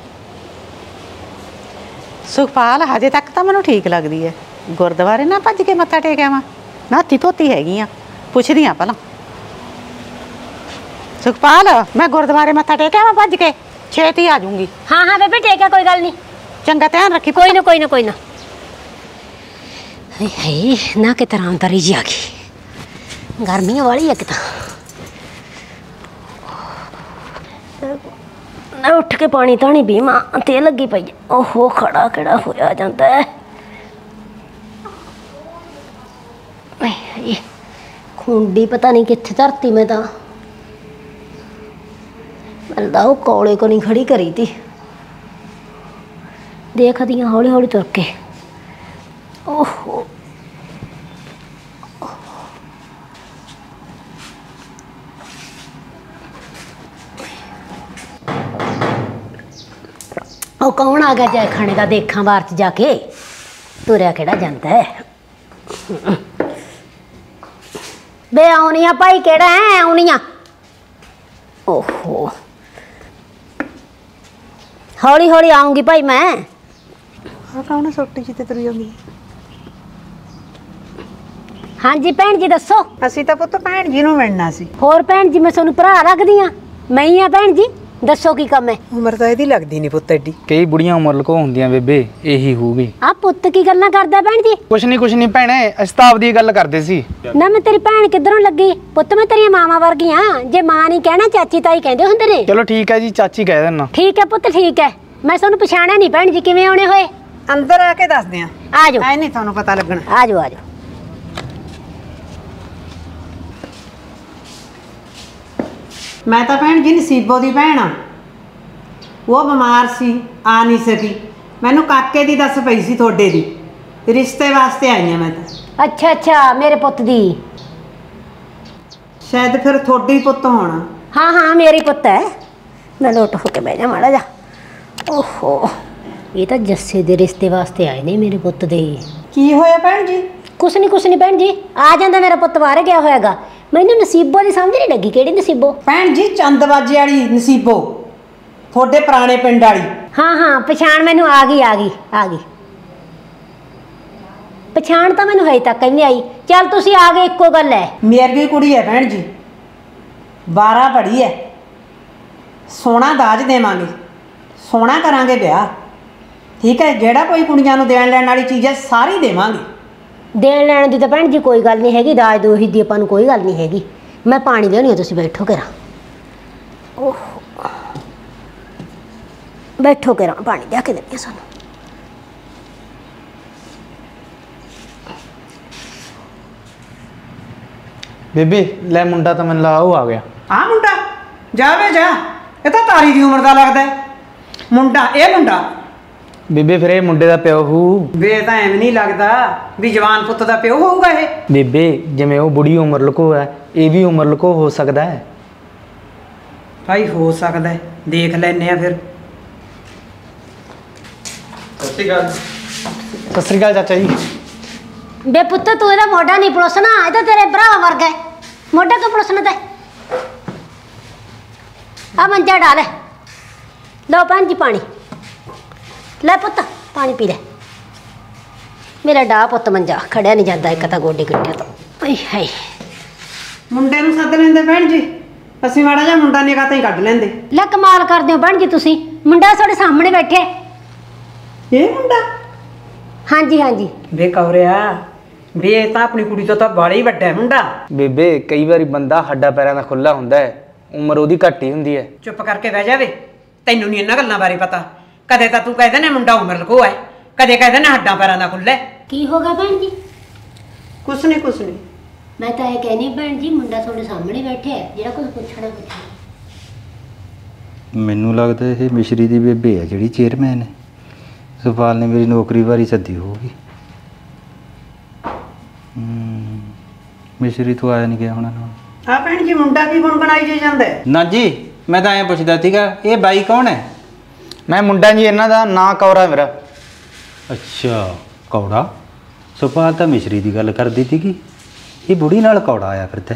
ਸੁਖਪਾਲ ਹਜੇ ਤੱਕ ਤਾਂ ਮੈਨੂੰ ਠੀਕ ਲੱਗਦੀ ਹੈ। ਗੁਰਦੁਆਰੇ ਨਾ ਭੱਜ ਕੇ ਮੱਥਾ ਟੇਕ ਆਵਾਂ, ਨਾਤੀ ਧੋਤੀ ਹੈਗੀ ਆ, ਪੁੱਛਦੀ ਆ ਪਹਿਲਾਂ। ਸੁਖਪਾਲ ਮੈਂ ਗੁਰਦੁਆਰੇ ਮੱਥਾ ਟੇਕ ਆਵਾਂ ਭੱਜ ਕੇ, ਛੇਤੀ ਆ ਜਾਊਂਗੀ। हाँ हाँ बेबे ठीक है, कोई गल नहीं। ਚੰਗਾ ਧਿਆਨ ਰੱਖੀ। कोई ना कोई ना कोई ना। हाय हाय ना कि तरह अंतरी जी आ गई, गर्मी वाली है कि ना उठ के पानी तानी भी मां ते लगी पई। ओहो खड़ा केड़ा होया जांदा है। हाय हाय खुंडी पता नहीं कित्थे धरती में तां मिलदा वो कौले को नहीं खड़ी करी थी। देखदी हौली हौली तुर के। ओहो ओ कौन आ गया जाए खाने का, देखा बाहर च जाके तुरया केड़ा जांदा है। बे आउनिया भाई केड़ा है आउनिया। ओहो हौली हौली आऊंगी भाई मैं। ਕੌਣ ਛੋਟੀ ਜਿਹੀ ਤੇ ਤੁਰੀ ਜਾਂਦੀ। हाँ जी भैन जी दसो। ਅਸੀਂ ਤਾਂ ਪੁੱਤ ਭੈਣ ਜੀ ਨੂੰ ਮਿਲਣਾ ਸੀ। होर भैन जी मैं सोनू भरा लगदी हाँ, मैं ही हाँ भैन जी, दसो की कम है। ਉਮਰ ਤਾਂ ਇਹਦੀ ਲੱਗਦੀ ਨਹੀਂ ਪੁੱਤ ਐਡੀ। ਕਈ ਬੁੜੀਆਂ ਉਮਰ ਲਕੋ ਹੁੰਦੀਆਂ ਬੇਬੇ, ਇਹੀ ਹੋਊਗੀ। आ पुत्त की गल्लां करदा भैन जी। ਕੁਛ ਨਹੀਂ ਕੁਛ ਨਹੀਂ ਭੈਣੇ, ਅਸਤਾਬ ਦੀ ਗੱਲ ਕਰਦੇ ਸੀ। ना मैं तेरी भैन किधरों लगी, पुत्त मैं तेरी मामा वर्गी हाँ। जे मां नहीं कहना चाची ताई कहंदे हुंदे ने। ਚਲੋ ਠੀਕ ਹੈ ਜੀ, ਚਾਚੀ ਕਹਿ ਦੇਣਾ। ठीक है पुत्त ठीक है, मैं सोनू पछाणिया नहीं भैन जी, किवें आउणे होए। ਅੰਦਰ ਆ ਕੇ ਦੱਸਦੇ ਆ। आ जाओ ਐ ਨਹੀਂ ਤੁਹਾਨੂੰ ਪਤਾ ਲੱਗਣਾ। आ जाओ आ जाओ। ਮੈਂ ਤਾਂ ਭੈਣ ਜੀ ਨਸੀਬੋ ਦੀ ਭੈਣ ਆ। ਉਹ ਬਿਮਾਰ ਸੀ, ਆ ਨਹੀਂ ਸਕੀ। ਮੈਨੂੰ ਕਾਕੇ ਦੀ ਦੱਸ ਪਈ ਸੀ ਤੁਹਾਡੇ ਦੀ, ਰਿਸ਼ਤੇ ਵਾਸਤੇ ਆਈ ਆ ਮੈਂ ਤਾਂ। अच्छा अच्छा मेरे पुत्त दी। ਸ਼ਾਇਦ ਫਿਰ ਤੁਹਾਡੇ ਹੀ ਪੁੱਤ ਹੋਣਾ। हाँ हाँ मेरी पुत्त है। मैं लोट होके बह जा माड़ा जा। ओहो ये तो जस्से दे रिश्ते वास्ते आए ने मेरे पुत्त दे। ਕੀ ਹੋਇਆ ਭੈਣ ਜੀ? कुछ नहीं कुछ नहीं भैन जी, आ जाता मेरा पुत्त बाहर गया होएगा। मैनू नसीबो दी समझ नहीं लगी, केड़ी नसीबो। ਭੈਣ ਜੀ ਚੰਦਬਾਜੀ ਵਾਲੀ ਨਸੀਬੋ, ਤੁਹਾਡੇ ਪੁਰਾਣੇ पिंड वाली। हाँ हाँ पछाण मैनू आ गई आ गई आ गई पछाण तो मैनू हजे तक नहीं आई। चल तुसी आ गए, इक्को गल है। ਮੇਰੀ ਵੀ ਕੁੜੀ ਹੈ ਭੈਣ ਜੀ, ਬਾਰਾਂ ਪੜ੍ਹੀ ਹੈ। ਸੋਨਾ ਦਾਜ ਦੇਵਾਂਗੇ, ਸੋਨਾ ਕਰਾਂਗੇ ਵਿਆਹ। ਠੀਕ ਹੈ, ਜਿਹੜਾ ਕੋਈ ਕੁੜੀਆਂ ਨੂੰ ਦੇਣ ਲੈਣ ਵਾਲੀ ਚੀਜ਼ ਹੈ ਸਾਰੀ ਦੇਵਾਂਗੇ। देन लैन दी तो भैन जी कोई गल नहीं हैगी, दाज दूज दी आपां नूं कोई गल नहीं हैगी। मैं पानी लियानी, तुसीं बैठो करा। ओह बैठो करा, पानी लिया के देनी सानूं। ਬੇਬੇ ਲੈ ਮੁੰਡਾ ਤਾਂ ਮੈਨੂੰ ਲਾ ਉਹ ਆ ਗਿਆ। ਆ ਮੁੰਡਾ ਜਾਵੇ ਜਾ, ਇਹ ਤਾਂ ਤਾਰੀ ਦੀ ਉਮਰ ਦਾ ਲੱਗਦਾ ਹੈ। ਮੁੰਡਾ ਇਹ ਮੁੰਡਾ ਬੇਬੇ ਫਿਰ ਇਹ ਮੁੰਡੇ ਦਾ ਪਿਓ ਹੂ। ਵੇ ਤਾਂ ਐਵੇਂ ਨਹੀਂ ਲੱਗਦਾ ਵੀ ਜਵਾਨ ਪੁੱਤ ਦਾ ਪਿਓ ਹੋਊਗਾ ਇਹ। ਬੇਬੇ ਜਿਵੇਂ ਉਹ ਬੁੜੀ ਉਮਰ ਲੁਕੋ ਹੈ, ਇਹ ਵੀ ਉਮਰ ਲੁਕੋ ਹੋ ਸਕਦਾ ਹੈ। ਭਾਈ ਹੋ ਸਕਦਾ ਹੈ, ਦੇਖ ਲੈਨੇ ਆ ਫਿਰ। ਸਤਿ ਸ਼੍ਰੀ ਅਕਾਲ। ਸਤਿ ਸ਼੍ਰੀ ਅਕਾਲ ਚਾਚਾ ਜੀ। ਬੇ ਪੁੱਤ ਤੂੰ ਇਹਦਾ ਮੋਢਾ ਨਹੀਂ ਪਲੋਸਣਾ, ਇਹ ਤਾਂ ਤੇਰੇ ਭਰਾ ਵਰਗਾ ਹੈ। ਮੋਢਾ ਕਿਉਂ ਪਲੋਸਣਾ ਤੇ? ਆ ਮੰਜਾ ਡਾਲ ਲਓ ਭੈਣ ਜੀ ਪਾਣੀ ਲੈ ਪੁੱਤ, ਪਾਣੀ ਪੀ ਲੈ। ਮੇਰਾ ਡਾ ਪੁੱਤ ਮੰਜਾ ਖੜਿਆ ਨਹੀਂ ਜਾਂਦਾ, ਇੱਕ ਤਾਂ ਗੋਡੇ ਗਿੱਟਿਆਂ ਤੋਂ। ਆਏ ਹਾਏ ਮੁੰਡੇ ਨੂੰ ਸੱਦ ਲੈਂਦੇ ਭੈਣ ਜੀ, ਅਸੀਂ ਮਾੜਾ ਜਿਹਾ ਮੁੰਡਾ ਨਿਗਾਹ ਤਾਂ ਹੀ ਕੱਢ ਲੈਂਦੇ। ਲੈ ਕਮਾਲ ਕਰਦੇ ਹੋ ਭੈਣ ਜੀ ਤੁਸੀਂ, ਮੁੰਡਾ ਤੁਹਾਡੇ ਸਾਹਮਣੇ ਬੈਠੇ। ਇਹ ਮੁੰਡਾ? ਹਾਂਜੀ ਹਾਂਜੀ। ਵੇ ਕੌਰਿਆ, ਵੇ ਇਹ ਤਾਂ ਆਪਣੀ ਕੁੜੀ ਤੋਂ ਤਾਂ ਬਾਹਲਾ ਹੀ ਵੱਡਾ ਹੈ ਮੁੰਡਾ। ਬੇਬੇ ਕਈ ਵਾਰੀ ਬੰਦਾ ਹੱਡਾਂ ਪੈਰਾਂ ਦਾ ਖੁੱਲਾ ਹੁੰਦਾ ਹੈ, ਉਮਰ ਉਹਦੀ ਘੱਟ ਹੀ ਹੁੰਦੀ ਹੈ। ਚੁੱਪ ਕਰਕੇ ਬਹਿ ਜਾਵੇ, ਤੈਨੂੰ ਨਹੀਂ ਇਹਨਾਂ ਗੱਲਾਂ ਬਾਰੇ ਪਤਾ। ਕਦੇ ਤਾਂ ਤੂੰ ਕਹਿੰਦਾ ਨੇ ਮੁੰਡਾ ਉਮਰ ਲਕੋ ਹੈ, ਕਦੇ ਕਹਿੰਦਾ ਨੇ ਹੱਡਾਂ ਪੈਰਾਂ ਦਾ ਖੁੱਲਾ ਹੈ। ਕੀ ਹੋ ਗਿਆ ਭੈਣ ਜੀ? ਕੁਛ ਨਹੀਂ ਕੁਛ ਨਹੀਂ। ਮੈਂ ਤਾਂ ਇਹ ਕਹਿਨੀ ਭੈਣ ਜੀ, ਮੁੰਡਾ ਤੁਹਾਡੇ ਸਾਹਮਣੇ ਬੈਠਿਆ ਹੈ, ਜਿਹੜਾ ਕੁਝ ਪੁੱਛਣਾ ਪੁੱਛਣਾ। ਮੈਨੂੰ ਲੱਗਦਾ ਇਹ ਮਿਸ਼ਰੀ ਦੀ ਬੇਬੇ ਹੈ ਜਿਹੜੀ ਚੇਅਰਮੈਨ ਹੈ। ਸੁਪਾਲ ਨੇ ਮੇਰੀ ਨੌਕਰੀ ਵਾਰੀ ਸੱਦੀ ਹੋਊਗੀ। ਹਮ, ਮਿਸ਼ਰੀ ਤੋਂ ਆਇਆ ਨਹੀਂ ਗਿਆ ਹੁਣ। ਹਾਂ ਭੈਣ ਜੀ, ਮੁੰਡਾ ਕੀ ਗੁਣ ਬਣਾਈ ਜੇ ਜਾਂਦਾ ਹੈ? ਨਾ ਜੀ, ਮੈਂ ਤਾਂ ਐਂ ਪੁੱਛਦਾ ਸੀਗਾ ਇਹ ਬਾਈ ਕੌਣ ਹੈ? ਮੈਂ ਮੁੰਡਾ ਜੀ, ਇਹਨਾਂ ਦਾ ਨਾਂ ਕੌਰਾ ਮੇਰਾ। ਅੱਛਾ ਕੌੜਾ। ਸੁਪਾਲ ਤਾਂ ਮਿਸ਼ਰੀ ਦੀ ਗੱਲ ਕਰਦੀ ਸੀਗੀ, ਇਹ ਬੁੜੀ ਨਾਲ ਕੌੜਾ ਆਇਆ ਫਿਰਦਾ।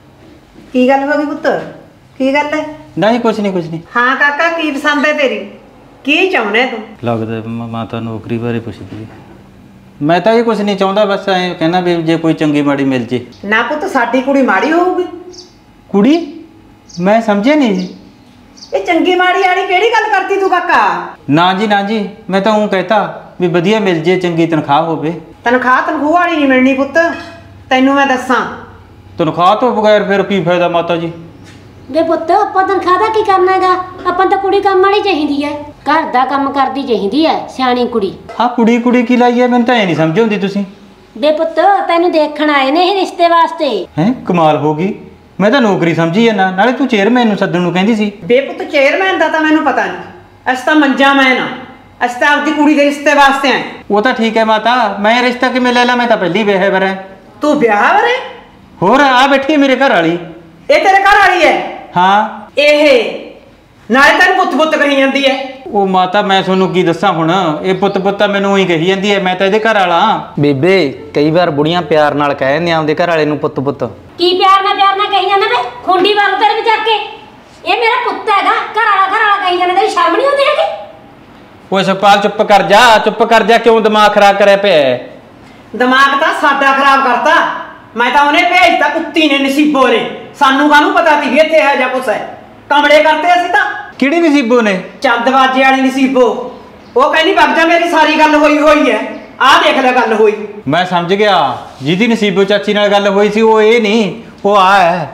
ਕੀ ਗੱਲ ਹੋ ਗਈ ਪੁੱਤ? ਕੀ ਗੱਲ ਹੈ? ਨਹੀਂ ਕੁਛ ਨਹੀਂ ਕੁਛ ਨਹੀਂ। ਹਾਂ ਕਾਕਾ, ਕੀ ਪਸੰਦ ਹੈ ਤੇਰੀ? ਕੀ ਚਾਹੁੰਦਾ ਤੂੰ? ਲੱਗਦਾ ਮ- ਮਾਤਾ ਨੌਕਰੀ ਬਾਰੇ ਪੁੱਛਦੀ ਹੈ। ਮੈਂ ਤਾਂ ਇਹ ਕੁਛ ਨਹੀਂ ਚਾਹੁੰਦਾ, ਬਸ ਐਂ ਕਹਿੰਦਾ ਵੀ ਜੇ ਕੋਈ ਚੰਗੀ ਮਾੜੀ ਮਿਲ ਜੇ। ਨਾ ਪੁੱਤ, ਸਾਡੀ ਕੁੜੀ ਮਾੜੀ ਹੋਊਗੀ? ਕੁੜੀ? ਮੈਂ ਸਮਝਿਆ ਨਹੀਂ ਜੀ। ਇਹ ਚੰਗੀ ਮਾੜੀ ਵਾਲੀ ਕਿਹੜੀ ਗੱਲ ਕਰਤੀ ਤੂੰ ਕਾਕਾ? ਨਾ ਜੀ ਨਾ ਜੀ, ਮੈਂ ਤਾਂ ਉਹ ਕਹਤਾ ਵੀ ਵਧੀਆ ਮਿਲ ਜੇ, ਚੰਗੀ ਤਨਖਾਹ ਹੋਵੇ। ਤਨਖਾਹ ਤਨਖੂਹ ਵਾਲੀ ਨਹੀਂ ਮਿਲਣੀ ਪੁੱਤ, ਤੈਨੂੰ ਮੈਂ ਦੱਸਾਂ। ਤਨਖਾਹ ਤੋਂ ਬਗੈਰ ਫਿਰ ਕੀ ਫਾਇਦਾ ਮਾਤਾ ਜੀ? ਵੇ ਪੁੱਤ, ਆਪਾਂ ਤਨਖਾਹ ਦਾ ਕੀ ਕਰਨਾ ਹੈਗਾ? ਆਪਾਂ ਤਾਂ ਕੁੜੀ ਕੰਮ ਵਾਲੀ ਚਾਹੀਦੀ ਹੈ, ਘਰ ਦਾ ਕੰਮ ਕਰਦੀ ਚਾਹੀਦੀ ਹੈ, ਸਿਆਣੀ ਕੁੜੀ। ਹਾਂ ਕੁੜੀ ਕੁੜੀ ਕੀ ਲਾਈ ਹੈ, ਮੈਨੂੰ ਤਾਂ ਇਹ ਨਹੀਂ ਸਮਝ ਆਉਂਦੀ ਤੁਸੀਂ। ਵੇ ਪੁੱਤ, ਤੈਨੂੰ ਦੇਖਣ ਆਏ ਨੇ ਇਹ ਰਿਸ਼ਤੇ ਵਾਸਤੇ। ਹੈਂ ਕਮਾਲ ਹੋ ਗਈ, ਮੈਂ ਤਾਂ ਨੌਕਰੀ ਸਮਝੀ ਜਾਂਦਾ। ਨਾਲੇ ਤੂੰ ਚੇਅਰਮੈਨ ਨੂੰ ਸੱਦਣ ਨੂੰ ਕਹਿੰਦੀ ਸੀ। ਬੇਪੁੱਤ, ਚੇਅਰਮੈਨ ਦਾ ਤਾਂ ਮੈਨੂੰ ਪਤਾ ਨਹੀਂ, ਅਸੀਂ ਤਾਂ ਮੰਜਾ ਮੈਨ ਆ, ਅਸੀਂ ਤਾਂ ਆਪਦੀ ਕੁੜੀ ਦੇ ਰਿਸ਼ਤੇ ਵਾਸਤੇ ਆਏ। ਉਹ ਤਾਂ ਠੀਕ ਹੈ ਮਾਤਾ, ਮੈਂ ਰਿਸ਼ਤਾ ਕਿਵੇਂ ਲੈ ਲਾ? ਮੈਂ ਤਾਂ ਪਹਿਲੀ ਵਿਆਹ ਵਰ ਹੈ। ਤੂੰ ਵਿਆਹ ਵਰੇ? ਹੋਰ ਆ ਬੈਠੀ ਹੈ ਮੇਰੇ ਘਰ ਵਾਲੀ। ਇਹ ਤੇਰੇ ਘਰ ਵਾਲੀ ਹੈ? ਹਾਂ। ਇਹ ਨਾਲੇ ਤੈਨੂੰ ਪੁੱਤ ਪੁੱਤ ਕਹੀ ਜਾਂਦੀ ਹੈ। ਉਹ ਮਾਤਾ ਮੈਂ ਤੁਹਾਨੂੰ ਕੀ ਦੱਸਾਂ ਹੁਣ, ਇਹ ਪੁੱਤ ਪੁੱਤ ਤਾਂ ਮੈਨੂੰ ਹੀ ਕਹੀ ਜਾਂਦੀ ਹੈ, ਮੈਂ ਤਾਂ ਇਹਦੇ ਘਰ ਵਾਲਾ। ਬੇਬੇ ਕਈ ਵਾਰ ਬੁੜੀਆਂ ਪਿਆਰ ਨਾਲ ਕਹਿ ਦਿੰਦੀਆਂ ਆਪਦੇ ਘਰ ਵਾਲੇ ਨੂੰ ਪੁੱਤ ਪੁੱਤ। ਕੀ ਪਿਆਰ ਨਾਲ ਪਿਆਰ ਨਾਲ ਕਹੀ ਜਾਂਦਾ ਵੇ? ਖੁੰਡੀ ਵਾਲ ਤੇਰੇ ਵਿੱਚ ਚੱਕ ਕੇ। ਇਹ ਮੇਰਾ ਪੁੱਤ ਹੈਗਾ, ਘਰ ਵਾਲਾ ਘਰ ਵਾਲਾ ਕਹੀ ਜਾਂਦਾ, ਤੇਰੀ ਸ਼ਰਮ ਨਹੀਂ ਆਉਂਦੀ ਹੈਗੀ? ਓਏ ਸੁਖਪਾਲ ਚੁੱਪ ਕਰ ਜਾ, ਚੁੱਪ ਕਰ ਜਾ, ਕਿਉਂ ਦਿਮਾਗ ਖਰਾਬ ਕਰਿਆ ਪਿਆ ਹੈ? ਦਿਮਾਗ ਤਾਂ ਸਾਡਾ ਖਰਾਬ ਕਰਤਾ। ਮੈਂ ਤਾਂ ਉਹਨੇ ਭੇਜਤਾ ਕੁੱਤੀ ਨੇ, ਨਸੀਬੋ ਨੇ। ਸਾਨੂੰ ਕਾਹਨੂੰ ਪਤਾ ਸੀ ਵੀ ਇੱਥੇ ਇਹੋ ਜਿਹਾ ਕੁਛ ਹੈ? ਕਮੜੇ ਕਰਤੇ ਅਸੀਂ ਤਾਂ। ਕਿਹੜੀ ਨਸੀਬੋ ਨੇ? ਚੰਦਬਾਜੇ ਵਾਲੀ ਨਸੀਬੋ। ਉਹ ਕਹਿੰਦੀ ਵਗ ਜਾ, ਮੇਰੀ ਸਾਰੀ ਗੱਲ ਹੋਈ ਹੋਈ ਹੈ, ਆਹ ਦੇਖ ਲੈ ਗੱਲ ਹੋਈ। ਮੈਂ ਸਮਝ ਗਿਆ, ਜਿਹਦੀ ਨਸੀਬੋ ਚਾਚੀ ਨਾਲ ਗੱਲ ਹੋਈ ਸੀ ਉਹ ਇਹ ਨਹੀਂ, ਉਹ ਆ ਹੈ।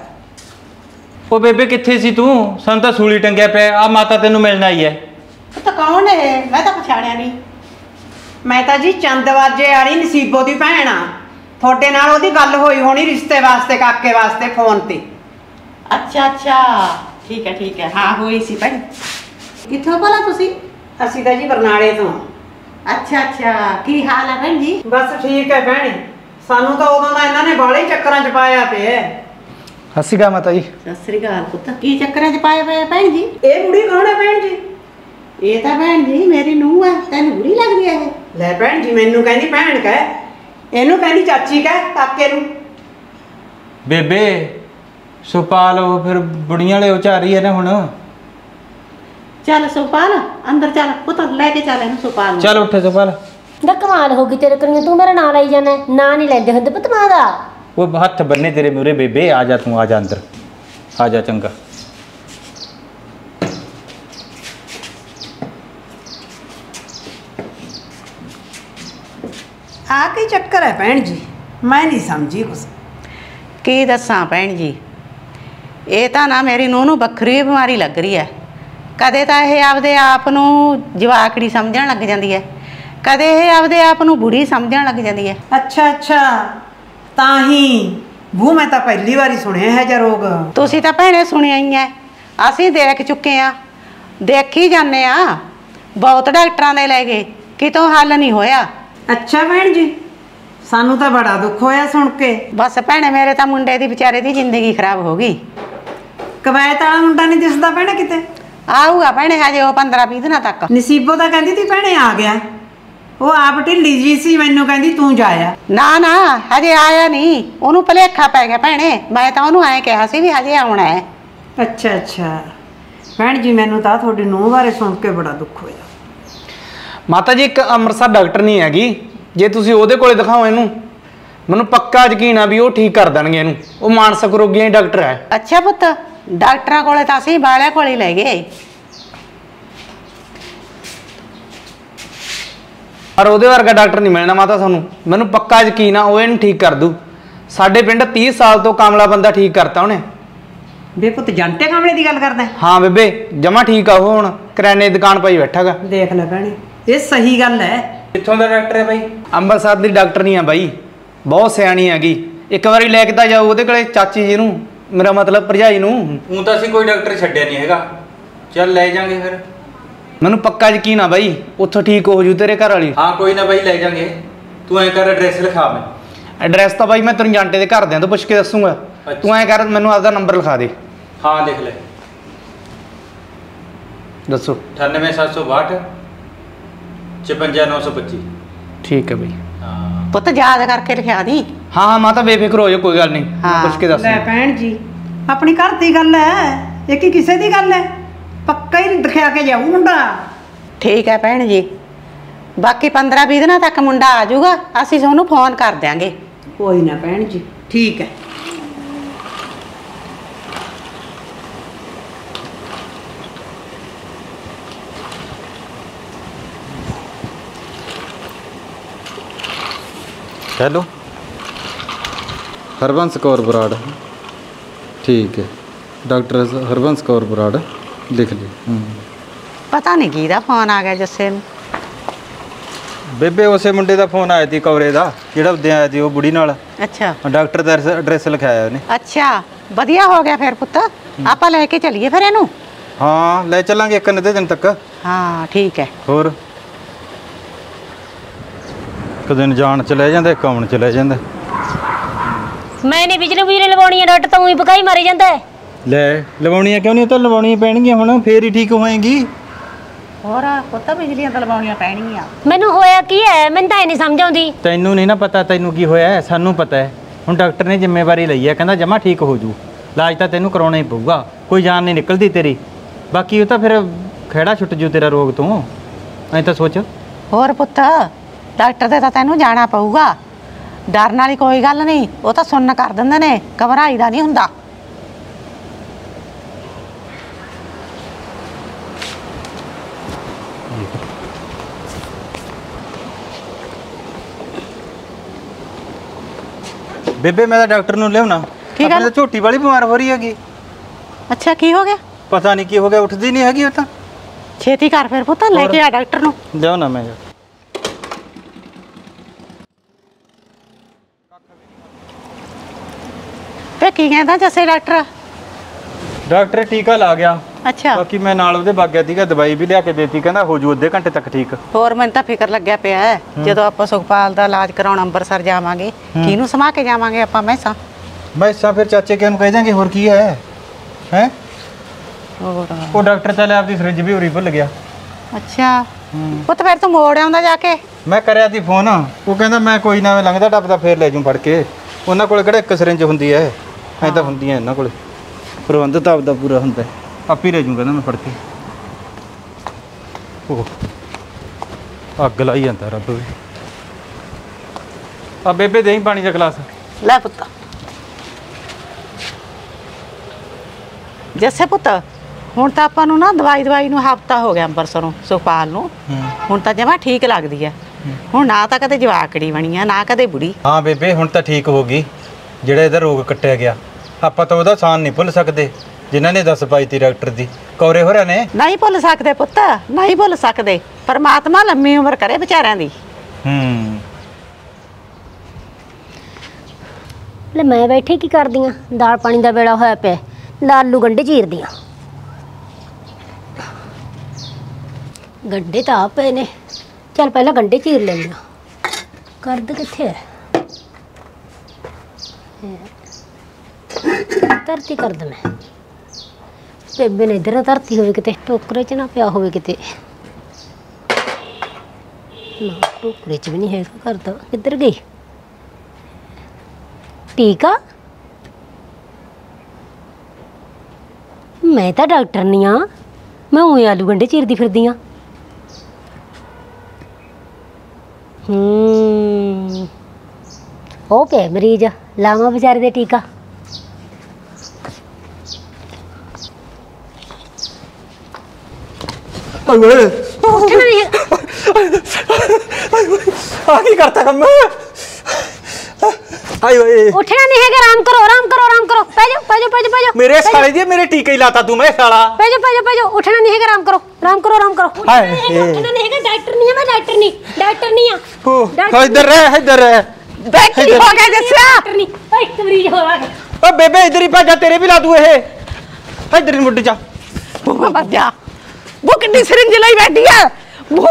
ਉਹ ਬੇਬੇ ਕਿੱਥੇ ਸੀ ਤੂੰ? ਸਾਨੂੰ ਤਾਂ ਸੂਲੀ ਟੰਗਿਆ ਪਿਆ। ਆ ਮਾਤਾ ਤੈਨੂੰ ਮਿਲਣ ਆਈ ਹੈ। ਉਹ ਤਾਂ ਕੌਣ ਹੈ? ਮੈਂ ਤਾਂ ਪਛਾਣਿਆ ਨਹੀਂ। ਮੈਂ ਤਾਂ ਜੀ ਚੰਦਬਾਜੇ ਵਾਲੀ ਨਸੀਬੋ ਦੀ ਭੈਣ ਆ। ਤੁਹਾਡੇ ਨਾਲ ਉਹਦੀ ਗੱਲ ਹੋਈ ਹੋਣੀ ਰਿਸ਼ਤੇ ਵਾਸਤੇ, ਕਾਕੇ ਵਾਸਤੇ ਫੋਨ ਤੇ। ਅੱਛਾ ਅੱਛਾ, ਠੀਕ ਹੈ ਠੀਕ ਹੈ। ਹਾਂ ਹੋਈ ਸੀ ਭੈਣ। ਕਿੱਥੋਂ ਭਲਾ ਤੁਸੀਂ? ਅਸੀਂ ਤਾਂ ਜੀ ਬਰਨਾਲੇ ਤੋਂ। ਅੱਛਾ ਅੱਛਾ, ਕੀ ਹਾਲ ਹੈ ਭੈਣ ਜੀ? ਬਸ ਠੀਕ ਹੈ ਭੈਣ, ਸਾਨੂੰ ਤਾਂ ਉਦੋਂ ਦਾ ਇਹਨਾਂ ਨੇ ਬਾਹਲੇ ਚੱਕਰਾਂ 'ਚ ਪਾਇਆ ਪਿਆ। ਸਤਿ ਸ਼੍ਰੀ ਅਕਾਲ ਮਾਤਾ ਜੀ। ਸਤਿ ਸ੍ਰੀ ਅਕਾਲ ਪੁੱਤ। ਕੀ ਚੱਕਰਾਂ 'ਚ ਪਾਏ ਪਏ ਭੈਣ ਜੀ? ਇਹ ਬੁੜੀ ਕੌਣ ਹੈ ਭੈਣ ਜੀ? ਇਹ ਤਾਂ ਭੈਣ ਜੀ ਮੇਰੀ ਨੂੰਹ ਹੈ। ਤੈਨੂੰ ਬੁਰੀ ਲੱਗਦੀ ਹੈ ਇਹ? ਲੈ ਭੈਣ ਜੀ, ਮੈਨੂੰ ਕਹਿੰਦੀ ਭੈਣ ਕਹਿ, ਇਹਨੂੰ ਕਹਿੰਦੀ ਚਾਚੀ ਕਹਿ, ਕਾਕੇ ਨੂੰ। ਬੇਬੇ ਸੁਪਾਲ ਉਹ ਫਿਰ ਬੁੜੀਆਂ ਵਾਲੇ ਉਚਾਰੀ ਹੈ ਨਾ ਹੁਣ। ਚੱਲ ਸੁਪਾਲ ਅੰਦਰ ਚੱਲ ਪੁੱਤ, ਲੈ ਕੇ ਚੱਲ ਇਹਨੂੰ ਸੁਪਾਲ ਨੂੰ। ਚੱਲ ਉੱਠ ਸੁਪਾਲ। ਨਾ ਕਮਾਲ ਹੋ ਗਈ ਤੇਰੇ ਕਰੀਆਂ, ਤੂੰ ਮੇਰਾ ਨਾਂ ਲਈ ਜਾਂਦਾ। ਨਾਂ ਨਹੀਂ ਲੈਂਦੇ ਹੁੰਦੇ ਪੁੱਤ ਮਾਂ ਦਾ। ਉਹ ਹੱਥ ਬੰਨੇ ਤੇਰੇ ਮੂਰੇ ਬੇਬੇ, ਆ ਜਾ ਤੂੰ, ਆ ਜਾ ਅੰਦਰ ਆ ਜਾ। ਚੰਗਾ ਆ ਕੀ ਚੱਕਰ ਹੈ ਭੈਣ ਜੀ? ਮੈਂ ਨਹੀਂ ਸਮਝੀ ਕੁਛ। ਕੀ ਦੱਸਾਂ ਭੈਣ ਜੀ, ਇਹ ਤਾਂ ਨਾ ਮੇਰੀ ਨੂੰਹ ਨੂੰ ਵੱਖਰੀ ਬਿਮਾਰੀ ਲੱਗ ਰਹੀ ਹੈ। ਕਦੇ ਤਾਂ ਇਹ ਆਪਦੇ ਆਪ ਨੂੰ ਜਵਾਕੜੀ ਸਮਝਣ ਲੱਗ ਜਾਂਦੀ ਹੈ, ਕਦੇ ਇਹ ਆਪਦੇ ਆਪ ਨੂੰ ਬੁੜੀ ਸਮਝਣ ਲੱਗ ਜਾਂਦੀ ਹੈ। ਅੱਛਾ ਅੱਛਾ, ਤਾਂ ਹੀ ਬੂ ਮੈਂ ਤਾਂ ਪਹਿਲੀ ਵਾਰੀ ਸੁਣਿਆ ਹੈ ਜਿਹਾ ਰੋਗ। ਤੁਸੀਂ ਤਾਂ ਭੈਣੇ ਸੁਣਿਆ ਹੀ ਐ, ਅਸੀਂ ਦੇਖ ਚੁੱਕੇ ਆ, ਦੇਖੀ ਜਾਂਦੇ ਆ, ਬਹੁਤ ਡਾਕਟਰਾਂ ਦੇ ਲੈ ਗਏ, ਕਿਤੋਂ ਹੱਲ ਨਹੀਂ ਹੋਇਆ। ਅੱਛਾ ਭੈਣ ਜੀ, ਸਾਨੂੰ ਤਾਂ ਬੜਾ ਦੁੱਖ ਹੋਇਆ ਸੁਣ ਕੇ। ਬਸ ਭੈਣੇ ਮੇਰੇ ਤਾਂ ਮੁੰਡੇ ਦੀ ਵਿਚਾਰੇ ਦੀ ਜ਼ਿੰਦਗੀ ਖਰਾਬ ਹੋ ਗਈ। ਕਵਾਇਤ ਵਾਲਾ ਮੁੰਡਾ ਨਹੀਂ ਦਿਸਦਾ ਭੈਣੇ ਕਿਤੇ? ਆਊਗਾ ਭੈਣੇ ਹਜੇ ਉਹ ਪੰਦਰਾਂ ਵੀਹ ਦਿਨਾਂ ਤੱਕ। ਨਸੀਬੋ ਤਾਂ ਕਹਿੰਦੀ ਤੀ ਭੈਣੇ ਆ ਗਿਆ, ਉਹ ਆਪ ਢਿੱਲੀ ਜੀ ਸੀ, ਮੈਨੂੰ ਕਹਿੰਦੀ ਤੂੰ ਜਾਇਆ। ਨਾ ਨਾ ਹਜੇ ਆਇਆ ਨਹੀਂ, ਉਹਨੂੰ ਭੁਲੇਖਾ ਪੈ ਗਿਆ ਭੈਣੇ, ਮੈਂ ਤਾਂ ਉਹਨੂੰ ਐਂ ਕਿਹਾ ਸੀ ਵੀ ਹਜੇ ਆਉਣਾ ਹੈ। ਅੱਛਾ ਅੱਛਾ ਭੈਣ ਜੀ, ਮੈਨੂੰ ਤਾਂ ਤੁਹਾਡੀ ਨੂੰਹ ਬਾਰੇ ਸੁਣ ਕੇ ਬੜਾ ਦੁੱਖ ਹੋਇਆ। ਮਾਤਾ ਜੀ ਇੱਕ ਅੰਮ੍ਰਿਤਸਰ ਡਾਕਟਰ ਨਹੀਂ ਹੈਗੀ, ਜੇ ਤੁਸੀਂ ਉਹਦੇ ਕੋਲੇ ਦਿਖਾਓ ਇਹਨੂੰ, ਮੈਨੂੰ ਪੱਕਾ ਯਕੀਨ ਆ ਵੀ ਉਹ ਠੀਕ ਕਰ ਦੇਣਗੇ ਇਹਨੂੰ। ਉਹ ਮਾਨਸਿਕ ਰੋਗੀਆਂ ਦੀ ਡਾਕਟਰ ਹੈ। ਅੱਛਾ ਪੁੱਤ, ਡਾਕਟਰਾਂ ਕੋਲੇ ਤਾਂ ਅਸੀਂ ਬਾਲਿਆਂ ਕੋਲੇ ਲੈ ਗਏ, ਪਰ ਉਹਦੇ ਵਰਗਾ ਡਾਕਟਰ ਨਹੀਂ ਮਿਲਣਾ ਮਾਤਾ ਤੁਹਾਨੂੰ, ਮੈਨੂੰ ਪੱਕਾ ਯਕੀਨ ਆ ਉਹ ਇਹਨੂੰ ਠੀਕ ਕਰ ਦੂ। ਸਾਡੇ ਪਿੰਡ ਤੀਹ ਸਾਲ ਤੋਂ ਕਾਮਲਾ ਬੰਦਾ ਠੀਕ ਕਰਤਾ ਉਹਨੇ। ਬੇ ਪੁੱਤ ਜਾਂਟੇ ਕਾਮਲੇ ਦੀ ਗੱਲ ਕਰਦਾ? ਹਾਂ ਬੇਬੇ ਜਮਾ ਠੀਕ ਆ ਉਹ, ਹੁਣ ਕਰਿਆਨੇ ਦੀ ਦੁਕਾਨ ਪਾਈ ਬੈਠਾਗਾ। ਦੇਖ ਲੈ ਭੈਣੇ, ਇਹ ਸਹੀ ਗੱਲ ਹੈ। ਕਿੱਥੋਂ ਦਾ ਡਾਕਟਰ ਹੈ ਬਾਈ? ਅੰਮ੍ਰਿਤਸਰ ਦੀ ਡਾਕਟਰ ਨਹੀਂ ਆ ਬਾਈ, ਬਹੁਤ ਸਿਆਣੀ ਹੈਗੀ। ਇੱਕ ਵਾਰੀ ਲੈ ਕੇ ਤਾਂ ਜਾਓ ਉਹਦੇ ਕੋਲੇ ਚਾਚੀ ਜੀ ਨੂੰ, ਮੇਰਾ ਮਤਲਬ ਭਰਜਾਈ ਨੂੰ। ਹੁਣ ਤਾਂ ਅਸੀਂ ਕੋਈ ਡਾਕਟਰ ਛੱਡਿਆ ਨਹੀਂ ਹੈਗਾ, ਚੱਲ ਲੈ ਜਾਾਂਗੇ ਫਿਰ। ਮੈਨੂੰ ਪੱਕਾ ਯਕੀਨ ਆ ਬਾਈ ਉੱਥੋਂ ਠੀਕ ਹੋ ਜੂ ਤੇਰੇ ਘਰ ਵਾਲੀ। ਹਾਂ ਕੋਈ ਨਾ ਬਾਈ ਲੈ ਜਾਾਂਗੇ, ਤੂੰ ਐਂ ਕਰ ਐਡਰੈਸ ਲਿਖਾ। ਮੈਂ ਐਡਰੈਸ ਤਾਂ ਬਾਈ ਮੈਂ ਤੈਨੂੰ ਜਾਂਟੇ ਦੇ ਘਰਦਿਆਂ ਤੋਂ ਪੁੱਛ ਕੇ ਦੱਸੂਗਾ। ਤੂੰ ਐਂ ਕਰ ਮੈਨੂੰ ਆਪਦਾ ਨੰਬਰ ਲਿਖਾ ਦੇ। ਹਾਂ ਲਿਖ ਲੈ, ਦੱਸੋ। ਅਠਾਨਵੇਂ ਸੱਤ ਸੌ ਬਾਹਠ ਛਪੰਜਾ ਨੌ ਸੌ ਪੱਚੀ। ਠੀਕ ਹੈ ਬਾਈ। ਹਾਂ ਪੁੱਤ ਯਾਦ ਕਰਕੇ ਲਿਖਿਆ ਦੀ। ਹਾਂ ਹਾਂ ਮਾਤਾ ਬੇਫਿਕਰ ਹੋ ਜਾ, ਕੋਈ ਗੱਲ ਨਹੀਂ, ਹਾਂ। ਪੁੱਛ ਕੇ ਦੱਸ। ਲੈ ਭੈਣ ਜੀ, ਆਪਣੀ ਘਰ ਦੀ ਗੱਲ ਹੈ, ਇਹ ਕੀ ਕਿਸੇ ਦੀ ਗੱਲ ਹੈ? ਪੱਕਾ ਹੀ ਦਿਖਿਆ ਕੇ ਜਾਊ ਮੁੰਡਾ। ਠੀਕ ਹੈ ਭੈਣ ਜੀ, ਬਾਕੀ ਪੰਦਰਾਂ ਵੀਹ ਦਿਨਾਂ ਤੱਕ ਮੁੰਡਾ ਆ ਜਾਊਗਾ, ਅਸੀਂ ਤੁਹਾਨੂੰ ਫੋਨ ਕਰ ਦਿਆਂਗੇ। ਕੋਈ ਨਾ ਭੈਣ ਜੀ, ਠੀਕ ਹੈ। ਹੈਲੋ, ਹਰਬੰਸ ਕੌਰ ਬਰਾੜ। ਠੀਕ ਹੈ, ਡਾਕਟਰ ਹਰਬੰਸ ਕੌਰ ਬਰਾੜ, ਲਿਖ ਲਈ। ਹੂੰ ਪਤਾ ਨਹੀਂ ਕਿਹਦਾ ਫੋਨ ਆ ਗਿਆ ਜੱਸੇ ਨੂੰ। ਬੇਬੇ ਉਸੇ ਮੁੰਡੇ ਦਾ ਫੋਨ ਆਇਆ ਸੀ ਕੌਰੇ ਦਾ, ਜਿਹੜਾ ਉੱਦੇ ਆਇਆ ਸੀ ਉਹ ਬੁੜੀ ਨਾਲ। ਅੱਛਾ ਡਾਕਟਰ ਦਾ ਐਡਰੈਸ ਲਿਖਾਇਆ ਉਹਨੇ। ਅੱਛਾ, ਵਧੀਆ ਹੋ ਗਿਆ ਫਿਰ ਪੁੱਤ, ਆਪਾਂ ਲੈ ਕੇ ਚੱਲੀਏ ਫਿਰ ਇਹਨੂੰ। ਹਾਂ ਲੈ ਚੱਲਾਂਗੇ ਇੱਕ ਅੱਧੇ ਦਿਨ ਤੱਕ। ਹਾਂ ਠੀਕ ਹੈ। ਹੋਰ ਇੱਕ ਦਿਨ ਜਾਣ ਚ ਲੈ ਜਾਂਦਾ, ਇੱਕ ਆਉਣ ਚ ਲੈ ਜਾਂਦਾ। ਮੈਂ ਨਹੀਂ ਬਿਜਲੀ ਬੁਜਲੀ ਲਵਾਉਣੀ ਹੈ, ਡਾਕਟਰ ਤਾਂ ਉਹੀ ਪਕਾਈ ਮਾਰੀ ਜਾਂਦਾ ਹੈ। ਲੈ ਲਵਾਉਣੀਆਂ ਕਿਉਂ ਨਹੀਂ? ਉਹ ਤਾਂ ਲਵਾਉਣੀਆਂ ਪੈਣਗੀਆਂ ਹੁਣ, ਫੇਰ ਹੀ ਠੀਕ ਹੋਏਗੀ। ਹੋਰ ਪੁੱਤ ਬਿਜਲੀਆਂ ਤਾਂ ਲਵਾਉਣੀਆਂ ਪੈਣਗੀਆਂ। ਮੈਨੂੰ ਹੋਇਆ ਕੀ ਹੈ, ਮੈਨੂੰ ਤਾਂ ਇਹ ਨਹੀਂ ਸਮਝ ਆਉਂਦੀ। ਤੈਨੂੰ ਨਹੀਂ ਨਾ ਪਤਾ ਤੈਨੂੰ ਕੀ ਹੋਇਆ, ਸਾਨੂੰ ਪਤਾ ਹੈ। ਹੁਣ ਡਾਕਟਰ ਨੇ ਜ਼ਿੰਮੇਵਾਰੀ ਲਈ ਹੈ, ਕਹਿੰਦਾ ਜਮਾ ਠੀਕ ਹੋ ਜੂ। ਇਲਾਜ ਤਾਂ ਤੈਨੂੰ ਕਰਾਉਣਾ ਹੀ ਪਊਗਾ, ਕੋਈ ਜਾਨ ਨਹੀਂ ਨਿਕਲਦੀ ਤੇਰੀ। ਬਾਕੀ ਉਹ ਤਾਂ ਫਿਰ ਖਹਿੜਾ ਛੁੱਟ ਜੂ ਤੇਰਾ ਰੋਗ ਤੋਂ, ਐਂ ਤਾਂ ਸੋਚ। ਹੋਰ ਪੁੱਤ ਡਾਕਟਰ ਦੇ ਤਾਂ ਤੈਨੂੰ ਜਾਣਾ ਪਊਗਾ, ਡਰਨ ਵਾਲੀ ਕੋਈ ਗੱਲ ਨਹੀਂ, ਉਹ ਤਾਂ ਸੁਣਨ ਕਰ ਦਿੰਦੇ ਨੇ, ਘਬਰਾਈ ਦਾ ਨਹੀਂ ਹੁੰਦਾ। ਬੇਬੇ ਮੈਂ ਤਾਂ ਡਾਕਟਰ ਨੂੰ ਲਿਆਉਣਾ। ਕੀ ਗੱਲ? ਆਪਣੇ ਤਾਂ ਝੋਟੀ ਵਾਲੀ ਬਿਮਾਰ ਹੋ ਰਹੀ ਹੈਗੀ। ਅੱਛਾ ਕੀ ਹੋ ਗਿਆ? ਪਤਾ ਨਹੀਂ ਕੀ ਹੋ ਗਿਆ, ਉੱਠਦੀ ਨਹੀਂ ਹੈਗੀ ਉਹ ਤਾਂ। ਛੇਤੀ ਕਰ ਫਿਰ ਪੁੱਤ, ਲੈ ਕੇ ਆ ਡਾਕਟਰ ਨੂੰ। ਲਿਆਉਣਾ ਮੈਂ। ਤੇ ਕੀ ਕਹਿੰਦਾ ਜੱਸੇ ਡਾਕਟਰ? ਡਾਕਟਰ ਟੀਕਾ ਲਾ ਗਿਆ, ਅੱਛਾ ਬਾਕੀ ਮੈਂ ਨਾਲ ਉਹਦੇ ਵਗ ਗਿਆ ਸੀਗਾ, ਦਵਾਈ ਵੀ ਲਿਆ ਕੇ ਦੇਤੀ, ਕਹਿੰਦਾ ਹੋ ਜੂ ਅੱਧੇ ਘੰਟੇ ਤੱਕ ਠੀਕ। ਹੋਰ ਮੈਨੂੰ ਤਾਂ ਫਿਕਰ ਲੱਗਿਆ ਪਿਆ ਹੈ, ਜਦੋਂ ਆਪਾਂ ਸੁਖਪਾਲ ਦਾ ਇਲਾਜ ਕਰਾਉਣ ਅੰਮ੍ਰਿਤਸਰ ਜਾਵਾਂਗੇ, ਕਿਹਨੂੰ ਸਮਾ ਕੇ ਜਾਵਾਂਗੇ ਆਪਾਂ? ਮੈਸਾਂ ਮੈਸਾਂ ਫਿਰ ਚਾਚੇ ਕਿਹਨੂੰ ਕਹਿ ਦਾਂਗੇ, ਹੋਰ ਕੀ ਹੈ ਹੈ। ਹੋਰ ਉਹ ਡਾਕਟਰ ਤਾਂ ਲੈ ਆਪਦੀ ਫਰਿੱਜ ਵੀ ਉਰੀ ਭੁੱਲ ਗਿਆ। ਅੱਛਾ ਪੁੱਤ ਫਿਰ ਤੂੰ ਮੋੜ ਆਉਂਦਾ ਜਾ ਕੇ। ਮੈਂ ਕਰਿਆ ਸੀ ਫੋਨ, ਉਹ ਕਹਿੰਦਾ ਮੈਂ ਕੋਈ ਨਾ, ਮੈਂ ਲੰਘਦਾ ਟੱਪਦਾ ਫੇਰ ਲੈ ਜੂ ਫੜ ਕੇ। ਉਹਨਾਂ ਕੋਲ ਕਿਹੜਾ ਇੱਕ ਸਿਰਿੰਜ ਹੁੰਦੀ ਹੈ, ਐ ਤਾਂ ਹੁੰਦੀਆਂ ਇਹਨਾਂ ਕੋਲ। ਪ੍ਰਬੰਧ ਤਾਂ ਆਪਦਾ ਪੂਰਾ ਹੁੰਦਾ, ਆਪੇ ਲੈ ਜੂ ਕਹਿੰਦਾ ਮੈਂ ਫੜ ਕੇ। ਉਹ ਅੱਗ ਲਾਈ ਜਾਂਦਾ ਰੱਬ ਵੀ। ਆ ਬੇਬੇ ਦੇਈਂ ਪਾਣੀ ਦਾ ਗਲਾਸ। ਲੈ ਪੁੱਤ। ਜੱਸੇ ਪੁੱਤ ਹੁਣ ਤਾਂ ਆਪਾਂ ਨੂੰ ਨਾ ਦਵਾਈ ਦਵਾਈ ਨੂੰ ਹਫਤਾ ਹੋ ਗਿਆ ਅੰਬਰਸਰੋਂ ਸੁਖਪਾਲ ਨੂੰ, ਹੁਣ ਤਾਂ ਜਮਾ ਠੀਕ ਲੱਗਦੀ ਹੈ। ਹੁਣ ਨਾ ਤਾਂ ਕਦੇ ਜਵਾਕੜੀ ਬਣੀ ਆ, ਨਾ ਕਦੇ ਬੁੜੀ। ਹਾਂ ਬੇਬੇ ਹੁਣ ਤਾਂ ਠੀਕ ਹੋ ਗਈ, ਜਿਹੜਾ ਇਹਦਾ ਰੋਗ ਕੱਟਿਆ ਗਿਆ। ਆਪਾਂ ਤਾਂ ਉਹਦਾ ਸਾਨ ਨਹੀਂ ਭੁੱਲ ਸਕਦੇ, ਜਿਨ੍ਹਾਂ ਨੇ ਦੱਸ ਪਾਈ ਤੀ ਡਾਕਟਰ ਦੀ, ਕੌਰੇ ਹੋਰਾਂ ਨੇ। ਨਹੀਂ ਭੁੱਲ ਸਕਦੇ ਪੁੱਤ, ਨਹੀਂ ਭੁੱਲ ਸਕਦੇ। ਪਰਮਾਤਮਾ ਲੰਮੀ ਉਮਰ ਕਰੇ ਵਿਚਾਰਿਆਂ ਦੀ। ਹੂੰ ਲੈ ਮੈਂ ਬੈਠੀ ਕੀ ਕਰਦੀ ਆਂ? ਦਾਲ ਪਾਣੀ ਦਾ ਵੇਲਾ ਹੋਇਆ ਪਿਆ, ਲੈ ਆਲੂ ਗੰਢੇ ਚੀਰਦੀ ਆਂ। ਗੰਢੇ ਤਾਂ ਆ ਪਏ ਨੇ, ਚੱਲ ਪਹਿਲਾਂ ਗੰਢੇ ਚੀਰ ਲੈਂਦੀ ਆਂ। ਕਰਦ ਕਿੱਥੇ ਹੈ? ਧਰਤੀ ਕਰਦ ਮੈਂ ਬੇਬੇ ਨੇ ਇੱਧਰ ਨਾ ਧਰਤੀ ਹੋਵੇ ਕਿਤੇ, ਟੋਕਰੇ 'ਚ ਨਾ ਪਿਆ ਹੋਵੇ ਕਿਤੇ। ਨਾ ਟੋਕਰੇ 'ਚ ਵੀ ਨਹੀਂ ਹੈਗਾ ਕਰਦਾ, ਕਿੱਧਰ ਗਈ? ਟੀਕਾ? ਮੈਂ ਤਾਂ ਡਾਕਟਰ ਨਹੀਂ ਆ, ਮੈਂ ਉਹੀ ਆਲੂ ਗੰਢੇ ਚੀਰਦੀ ਫਿਰਦੀ ਆ। ਹੂੰ ਉਹ ਪਿਆ ਮਰੀਜ਼, ਲਾਵਾਂ ਵਿਚਾਰੇ ਦੇ ਟੀਕਾ। ਉੱਠਣਾ ਨਹੀਂ ਆ ਕੀ ਕਰਤਾ ਕੰਮ? ਆਏ ਓਏ ਉੱਠਣਾ ਨਹੀਂ ਹੈਗਾ, ਆਰਾਮ ਕਰੋ ਆਰਾਮ ਕਰੋ ਆਰਾਮ ਕਰੋ, ਪੈ ਜਾਓ ਪੈ ਜਾਓ ਪੈ ਜਾਓ ਪੈ ਜਾਓ। ਮੇਰੇ ਸਾਲੇ ਦੀ ਮੇਰੇ ਟੀਕਾ ਹੀ ਲਾਤਾ ਤੂੰ, ਮੈਂ ਸਾਲਾ। ਪੈ ਜਾਓ ਪੈ ਜਾਓ ਪੈ ਜਾਓ, ਉੱਠਣਾ ਨਹੀਂ ਹੈਗਾ, ਆਰਾਮ ਕਰੋ ਆਰਾਮ ਕਰੋ ਆਰਾਮ ਕਰੋ। ਉੱਠਣਾ ਹਾਏ ਨਹੀਂ ਹੈਗਾ, ਉੱਠਣਾ ਨਹੀਂ ਹੈਗਾ, ਡਾਕਟਰ ਨਹੀਂ ਆ ਮੈਂ, ਡਾਕਟਰ ਨਹੀਂ ਡਾਕਟਰ ਨਹੀਂ ਆ। ਹੋ ਇੱਧਰ ਰਹਿ, ਇੱਧਰ ਰਹਿ। ਬੈਠੀ ਹੋ ਗਿਆ ਦੱਸਿਆ। ਡਾਕਟਰ ਨਹੀਂ, ਓਏ ਇੱਕ ਮਰੀਜ਼ ਹੋਰ ਆ ਗਿਆ। ਓ ਬੇਬੇ ਇੱਧਰ ਹੀ ਭੱਜਾ, ਤੇਰੇ ਵੀ ਲਾ ਦੂ ਇਹ। ਇੱਧਰ ਹੀ ਮੁੱਢ ਜਾ। ਬੂਹਾ ਬੱਜਾ, ਬੂ ਕਿੰਨੀ ਸਿਰਿੰਜ ਲਈ ਬੈਠੀ ਹੈ ਬੂ।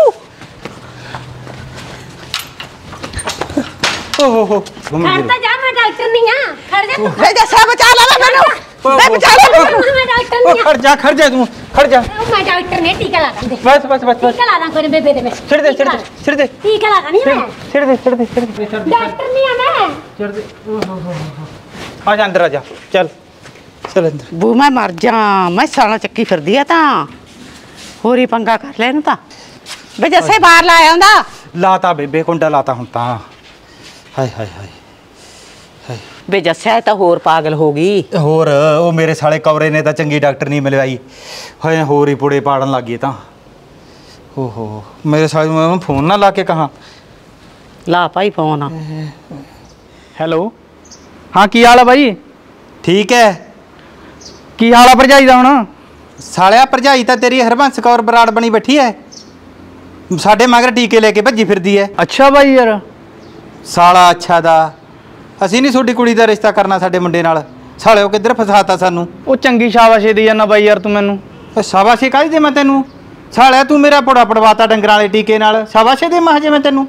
ਓ ਹੋ ਹੋ ਖੜ ਤਾਂ ਜਾ, ਮੈਂ ਡਾਕਟਰ ਨਹੀਂ ਆ, ਖੜ ਜਾ ਤੂੰ। ਵੇ ਦੱਸਿਆ ਬਚਾ ਲੈ ਮੈਨੂੰ, ਵੇ ਬਚਾ ਲੈ ਮੈਨੂੰ। ਮੈਂ ਡਾਕਟਰ ਨਹੀਂ ਆ, ਖੜ ਜਾ ਖੜ ਜਾ ਤੂੰ, ਖੜ ਜਾ। ਉਹ ਮੈਂ ਡਾਕਟਰ ਨਹੀਂ, ਟੀਕਾ ਲਾ ਦਿੰਦੇ। ਬਸ ਬਸ ਬਸ ਬਸ ਟੀਕਾ ਲਾ ਦਾਂ ਕੋਈ ਬੇਬੇ ਦੇ ਮੈਂ। ਛੱਡ ਦੇ ਛੱਡ ਦੇ ਛੱਡ ਦੇ ਟੀਕਾ ਲਾ ਦਾਂ ਨਹੀਂ ਮੈਂ, ਛੱਡ ਦੇ ਛੱਡ ਦੇ ਛੱਡ ਦੇ ਛੱਡ ਦੇ ਡਾਕਟਰ ਨਹੀਂ ਆ ਮੈਂ। ਛੱਡ ਦੇ। ਓ ਹੋ ਹੋ ਹੋ ਆ ਜਾ ਅੰਦਰ ਆ ਜਾ, ਚੱਲ ਚੱਲ ਅੰਦਰ। ਬੂ ਮੈਂ ਮਰ ਜਾ, ਮੈਂ ਸਾਲਾ ਚੱਕੀ ਫਿਰਦੀ ਆ ਤਾਂ ਹੋਰੀ ਪੰਗਾ ਕਰ ਲੈ ਇਹਨੂੰ ਤਾਂ। ਵੇ ਜੱਸੇ ਬਾਹਰ ਲਾ ਆਉਂਦਾ। ਲਾਤਾ ਬੇਬੇ, ਕੁੰਡਾ ਲਾਤਾ ਹੁਣ ਤਾਂ। ਹਾਏ ਹਾਏ ਹਾਏ ਹਾਏ। ਵੇ ਜੱਸਿਆ ਤਾਂ ਹੋਰ ਪਾਗਲ ਹੋ ਗਈ। ਹੋਰ ਉਹ ਮੇਰੇ ਸਾਲੇ ਕਵਰੇ ਨੇ ਤਾਂ ਚੰਗੀ ਡਾਕਟਰ ਨਹੀਂ ਮਿਲਵਾਈ, ਹੋਏ ਹੋਰ ਹੀ ਪੁੜੇ ਪਾੜਨ ਲੱਗ ਗਏ ਤਾਂ। ਓਹੋ ਮੇਰੇ ਸਾਲੇ ਨੂੰ ਮੈਂ ਫੋਨ ਨਾ ਲਾ ਕੇ ਕਹਾਂ। ਲਾ ਭਾਈ ਫੋਨ। ਹੈਲੋ, ਹਾਂ ਕੀ ਹਾਲ ਆ ਬਾਈ? ਠੀਕ ਹੈ। ਕੀ ਹਾਲ ਆ ਭਰਜਾਈ ਦਾ ਹੁਣ? ਸਾਲਿਆ ਭਰਜਾਈ ਤਾਂ ਤੇਰੀ ਹਰਬੰਸ ਕੌਰ ਬਰਾੜ ਬਣੀ ਬੈਠੀ ਐ, ਸਾਡੇ ਮਗਰ ਟੀਕੇ ਲੈ ਕੇ ਭੱਜੀ ਫਿਰਦੀ ਐ। ਅੱਛਾ ਬਾਈ ਯਾਰ, ਸਾਲਾ ਅੱਛਾ ਦਾ, ਅਸੀਂ ਨਹੀਂ ਤੁਹਾਡੀ ਕੁੜੀ ਦਾ ਰਿਸ਼ਤਾ ਕਰਨਾ ਸਾਡੇ ਮੁੰਡੇ ਨਾਲ। ਸਾਲਿਓ ਕਿੱਧਰ ਫਸਾਤਾ ਸਾਨੂੰ। ਉਹ ਚੰਗੀ ਸ਼ਾਬਾਸ਼ੇ ਦੀ ਜਾਂਦਾ ਬਾਈ ਯਾਰ ਤੂੰ ਮੈਨੂੰ। ਸ਼ਾਬਾਸ਼ੇ ਕਾਹਦੀ ਦੇ ਮੈਂ ਤੈਨੂੰ? ਸਾਲਿਆ ਤੂੰ ਮੇਰਾ ਪੁੜਾ ਪੜਵਾਤਾ ਡੰਗਰਾਂ ਵਾਲੇ ਟੀਕੇ ਨਾਲ, ਸ਼ਾਬਾਸ਼ੇ ਦੇ ਮਹਜੇ ਮੈਂ ਤੈਨੂੰ।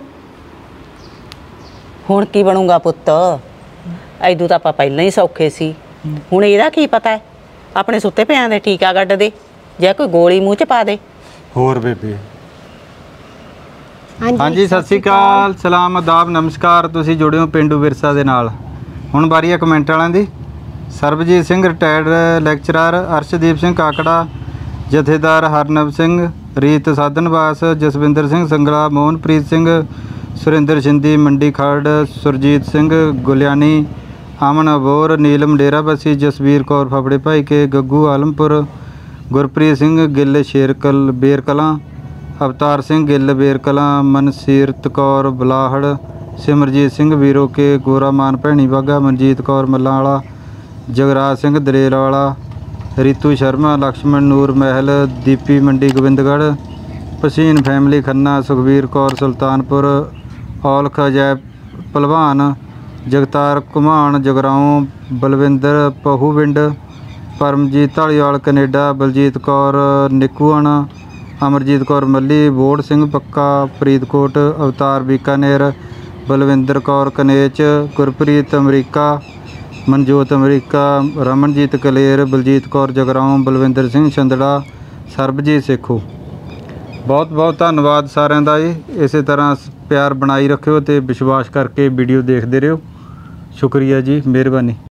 ਹੁਣ ਕੀ ਬਣੂਗਾ ਪੁੱਤ? ਐਦੂ ਤਾਂ ਆਪਾਂ ਪਹਿਲਾਂ ਹੀ ਸੌਖੇ ਸੀ, ਹੁਣ ਇਹਦਾ ਕੀ ਪਤਾ ਹੈ? ਆਪਣੇ ਸੁੱਤੇ ਪਿਆਂ ਦੇ ਟੀਕਾ ਕੱਢ ਦੇ ਜਾਂ ਕੋਈ ਗੋਲੀ ਮੂੰਹ 'ਚ ਪਾ ਦੇ। ਹੋਰ ਬੇਬੇ। ਹਾਂਜੀ ਸਤਿ ਸ਼੍ਰੀ ਅਕਾਲ, ਸਲਾਮ ਆਦਾਬ ਨਮਸਕਾਰ। ਤੁਸੀਂ ਜੁੜੇ ਹੋ ਪਿੰਡੂ ਵਿਰਸਾ ਦੇ ਨਾਲ। ਹੁਣ ਵਾਰੀ ਆ ਕਮੈਂਟ ਵਾਲਿਆਂ ਦੀ। ਸਰਬਜੀਤ ਸਿੰਘ ਰਿਟਾਇਰਡ ਲੈਕਚਰਰ, ਅਰਸ਼ਦੀਪ ਸਿੰਘ ਕਾਕੜਾ, ਜਥੇਦਾਰ ਹਰਨਵ ਸਿੰਘ, ਰੀਤ ਸਾਧਨਵਾਸ, ਜਸਵਿੰਦਰ ਸਿੰਘ ਸੰਗਲਾ, ਮੋਹਨਪ੍ਰੀਤ ਸਿੰਘ, ਸੁਰਿੰਦਰ ਸ਼ਿੰਦੀ ਮੰਡੀ ਖਰੜ, ਸੁਰਜੀਤ ਸਿੰਘ ਗੁਲਿਆਣੀ, ਅਮਨ ਅਬੋਰ, ਨੀਲਮ ਡੇਰਾਬੱਸੀ, ਜਸਵੀਰ ਕੌਰ ਫਫੜੇ ਭਾਈ ਕੇ, ਗੱਗੂ ਆਲਮਪੁਰ, ਗੁਰਪ੍ਰੀਤ ਸਿੰਘ ਗਿੱਲ ਸ਼ੇਰਕਲ ਬੇਰ ਕਲਾਂ, ਅਵਤਾਰ ਸਿੰਘ ਗਿੱਲ ਬੇਰ ਕਲਾਂ, ਮਨਸੀਰਤ ਕੌਰ ਬਲਾਹੜ, ਸਿਮਰਜੀਤ ਸਿੰਘ ਵੀਰੋ ਕੇ, ਗੋਰਾ ਮਾਨ ਭੈਣੀ ਬਾਗਾ, ਮਨਜੀਤ ਕੌਰ ਮੱਲਾਂ ਵਾਲਾ, ਜਗਰਾਜ ਸਿੰਘ ਦਰੇਲ ਵਾਲਾ, ਰੀਤੂ ਸ਼ਰਮਾ, ਲਕਸ਼ਮਣ ਨੂਰ ਮਹਿਲ, ਦੀਪੀ ਮੰਡੀ ਗੋਬਿੰਦਗੜ੍ਹ, ਪਸੀਨ ਫੈਮਿਲੀ ਖੰਨਾ, ਸੁਖਬੀਰ ਕੌਰ ਸੁਲਤਾਨਪੁਰ, ਔਲਖ ਅਜੈ ਭਲਵਾਨ, ਜਗਤਾਰ ਘੁਮਾਣ ਜਗਰਾਉਂ, ਬਲਵਿੰਦਰ ਪਹੂਵਿੰਡ, ਪਰਮਜੀਤ ਢਾਲੀਵਾਲ ਕੈਨੇਡਾ, ਬਲਜੀਤ ਕੌਰ ਨਿੱਕੂਆਣਾ, ਅਮਰਜੀਤ ਕੌਰ ਮੱਲੀ, ਬੋੜ ਸਿੰਘ ਪੱਕਾ ਫਰੀਦਕੋਟ, ਅਵਤਾਰ ਬੀਕਾਨੇਰ, ਬਲਵਿੰਦਰ ਕੌਰ ਕਨੇਚ, ਗੁਰਪ੍ਰੀਤ ਅਮਰੀਕਾ, ਮਨਜੋਤ ਅਮਰੀਕਾ, ਰਮਨਜੀਤ ਕਲੇਰ, ਬਲਜੀਤ ਕੌਰ ਜਗਰਾਉਂ, ਬਲਵਿੰਦਰ ਸਿੰਘ ਛੰਦੜਾ, ਸਰਬਜੀਤ ਸੇਖੂ। ਬਹੁਤ ਬਹੁਤ ਧੰਨਵਾਦ ਸਾਰਿਆਂ ਦਾ ਜੀ। ਇਸੇ ਤਰ੍ਹਾਂ ਪਿਆਰ ਬਣਾਈ ਰੱਖਿਓ ਅਤੇ ਵਿਸ਼ਵਾਸ ਕਰਕੇ ਵੀਡੀਓ ਦੇਖਦੇ ਰਹੋ। ਸ਼ੁਕਰੀਆ ਜੀ, ਮਿਹਰਬਾਨੀ।